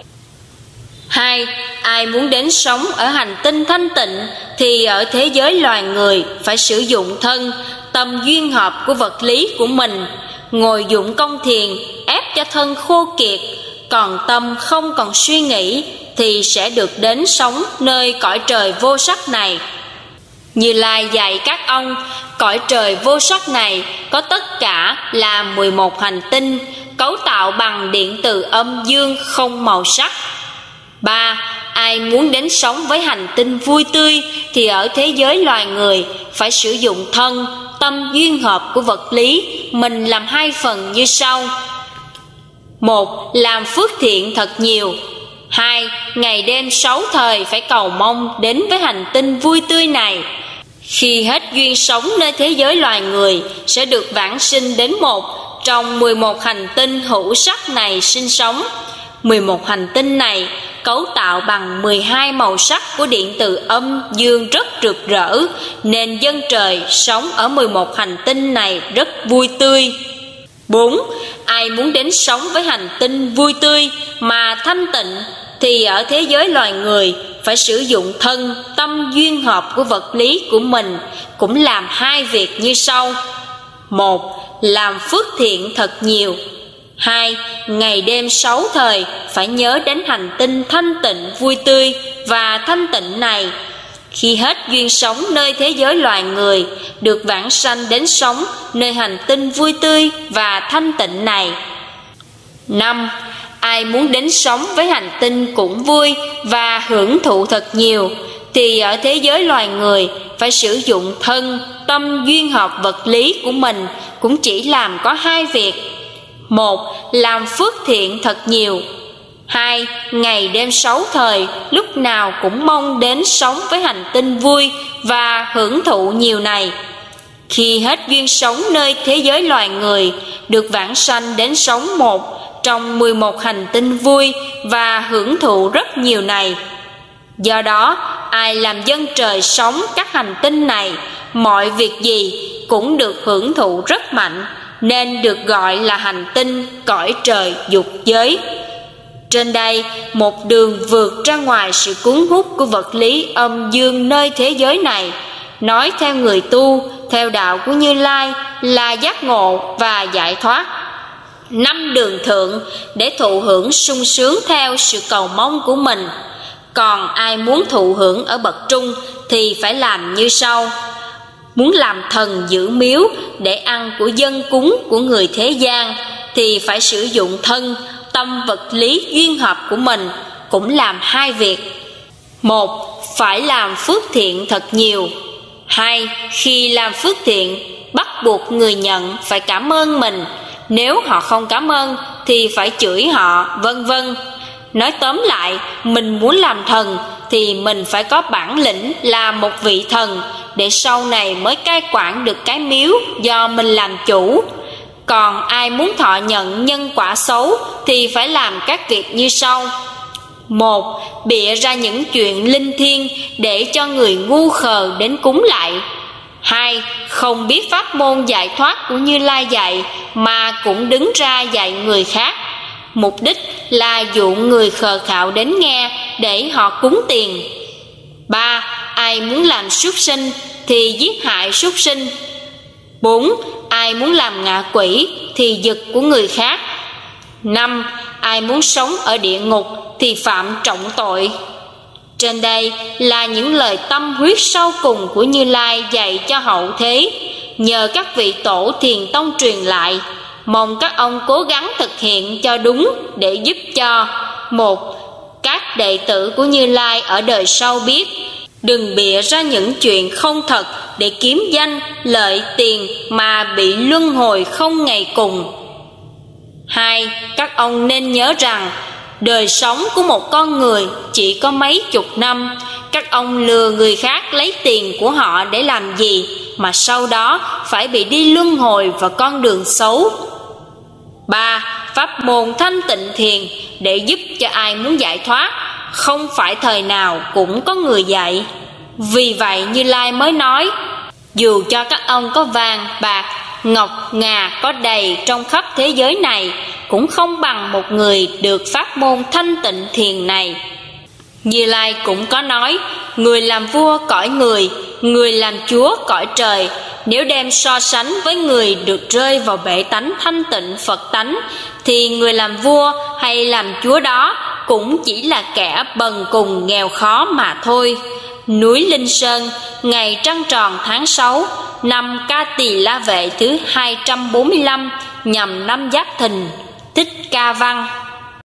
Hai, ai muốn đến sống ở hành tinh thanh tịnh thì ở thế giới loài người phải sử dụng thân, tâm duyên hợp của vật lý của mình, ngồi dụng công thiền ép cho thân khô kiệt, còn tâm không còn suy nghĩ thì sẽ được đến sống nơi cõi trời vô sắc này. Như Lai dạy các ông, cõi trời vô sắc này có tất cả là mười một hành tinh, cấu tạo bằng điện từ âm dương không màu sắc. Ba, ai muốn đến sống với hành tinh vui tươi thì ở thế giới loài người phải sử dụng thân, tâm duyên hợp của vật lý mình làm hai phần như sau. Một, làm phước thiện thật nhiều. Hai, ngày đêm sáu thời phải cầu mong đến với hành tinh vui tươi này. Khi hết duyên sống nơi thế giới loài người sẽ được vãng sinh đến một trong mười một hành tinh hữu sắc này sinh sống. mười một hành tinh này cấu tạo bằng mười hai màu sắc của điện từ âm dương rất rực rỡ, nên dân trời sống ở mười một hành tinh này rất vui tươi. Bốn, ai muốn đến sống với hành tinh vui tươi mà thanh tịnh thì ở thế giới loài người phải sử dụng thân, tâm duyên hợp của vật lý của mình, cũng làm hai việc như sau. Một, làm phước thiện thật nhiều. Hai, ngày đêm sáu thời phải nhớ đến hành tinh thanh tịnh vui tươi và thanh tịnh này. Khi hết duyên sống nơi thế giới loài người, được vãng sanh đến sống nơi hành tinh vui tươi và thanh tịnh này. Năm, ai muốn đến sống với hành tinh cũng vui và hưởng thụ thật nhiều thì ở thế giới loài người phải sử dụng thân, tâm duyên hợp vật lý của mình, cũng chỉ làm có hai việc. Một, làm phước thiện thật nhiều. Hai, ngày đêm sáu thời lúc nào cũng mong đến sống với hành tinh vui và hưởng thụ nhiều này. Khi hết duyên sống nơi thế giới loài người, được vãng sanh đến sống một trong mười một hành tinh vui và hưởng thụ rất nhiều này. Do đó, ai làm dân trời sống các hành tinh này, mọi việc gì cũng được hưởng thụ rất mạnh, nên được gọi là hành tinh cõi trời dục giới. Trên đây, một đường vượt ra ngoài sự cuốn hút của vật lý âm dương nơi thế giới này, nói theo người tu, theo đạo của Như Lai là giác ngộ và giải thoát. Năm đường thượng để thụ hưởng sung sướng theo sự cầu mong của mình. Còn ai muốn thụ hưởng ở bậc trung thì phải làm như sau. Muốn làm thần giữ miếu để ăn của dân cúng của người thế gian thì phải sử dụng thân, tâm vật lý duyên hợp của mình, cũng làm hai việc. Một, phải làm phước thiện thật nhiều. Hai, khi làm phước thiện bắt buộc người nhận phải cảm ơn mình. Nếu họ không cảm ơn thì phải chửi họ, vân vân. Nói tóm lại, mình muốn làm thần thì mình phải có bản lĩnh là một vị thần, để sau này mới cai quản được cái miếu do mình làm chủ. Còn ai muốn thọ nhận nhân quả xấu thì phải làm các việc như sau. Một, bịa ra những chuyện linh thiêng để cho người ngu khờ đến cúng lại. Hai, không biết pháp môn giải thoát của Như Lai dạy mà cũng đứng ra dạy người khác. Mục đích là dụ người khờ khạo đến nghe để họ cúng tiền. Ba, ai muốn làm súc sinh thì giết hại súc sinh. Bốn, ai muốn làm ngạ quỷ thì giật của người khác. Năm, ai muốn sống ở địa ngục thì phạm trọng tội. Trên đây là những lời tâm huyết sâu cùng của Như Lai dạy cho hậu thế, nhờ các vị tổ thiền tông truyền lại. Mong các ông cố gắng thực hiện cho đúng để giúp cho một, các đệ tử của Như Lai ở đời sau biết, đừng bịa ra những chuyện không thật để kiếm danh, lợi, tiền mà bị luân hồi không ngày cùng. Hai, các ông nên nhớ rằng Đời sống của một con người chỉ có mấy chục năm, các ông lừa người khác lấy tiền của họ để làm gì mà sau đó phải bị đi luân hồi vào con đường xấu. Ba, pháp môn thanh tịnh thiền để giúp cho ai muốn giải thoát, không phải thời nào cũng có người dạy. Vì vậy Như Lai mới nói, dù cho các ông có vàng, bạc, ngọc, ngà có đầy trong khắp thế giới này, cũng không bằng một người được pháp môn thanh tịnh thiền này. Như Lai cũng có nói, người làm vua cõi người, người làm chúa cõi trời, nếu đem so sánh với người được rơi vào bể tánh thanh tịnh Phật tánh, thì người làm vua hay làm chúa đó cũng chỉ là kẻ bần cùng nghèo khó mà thôi. Núi Linh Sơn, ngày trăng tròn tháng sáu, năm Ca Tỳ La Vệ thứ hai trăm bốn mươi lăm, nhằm năm Giáp Thìn. Thích Ca Văn.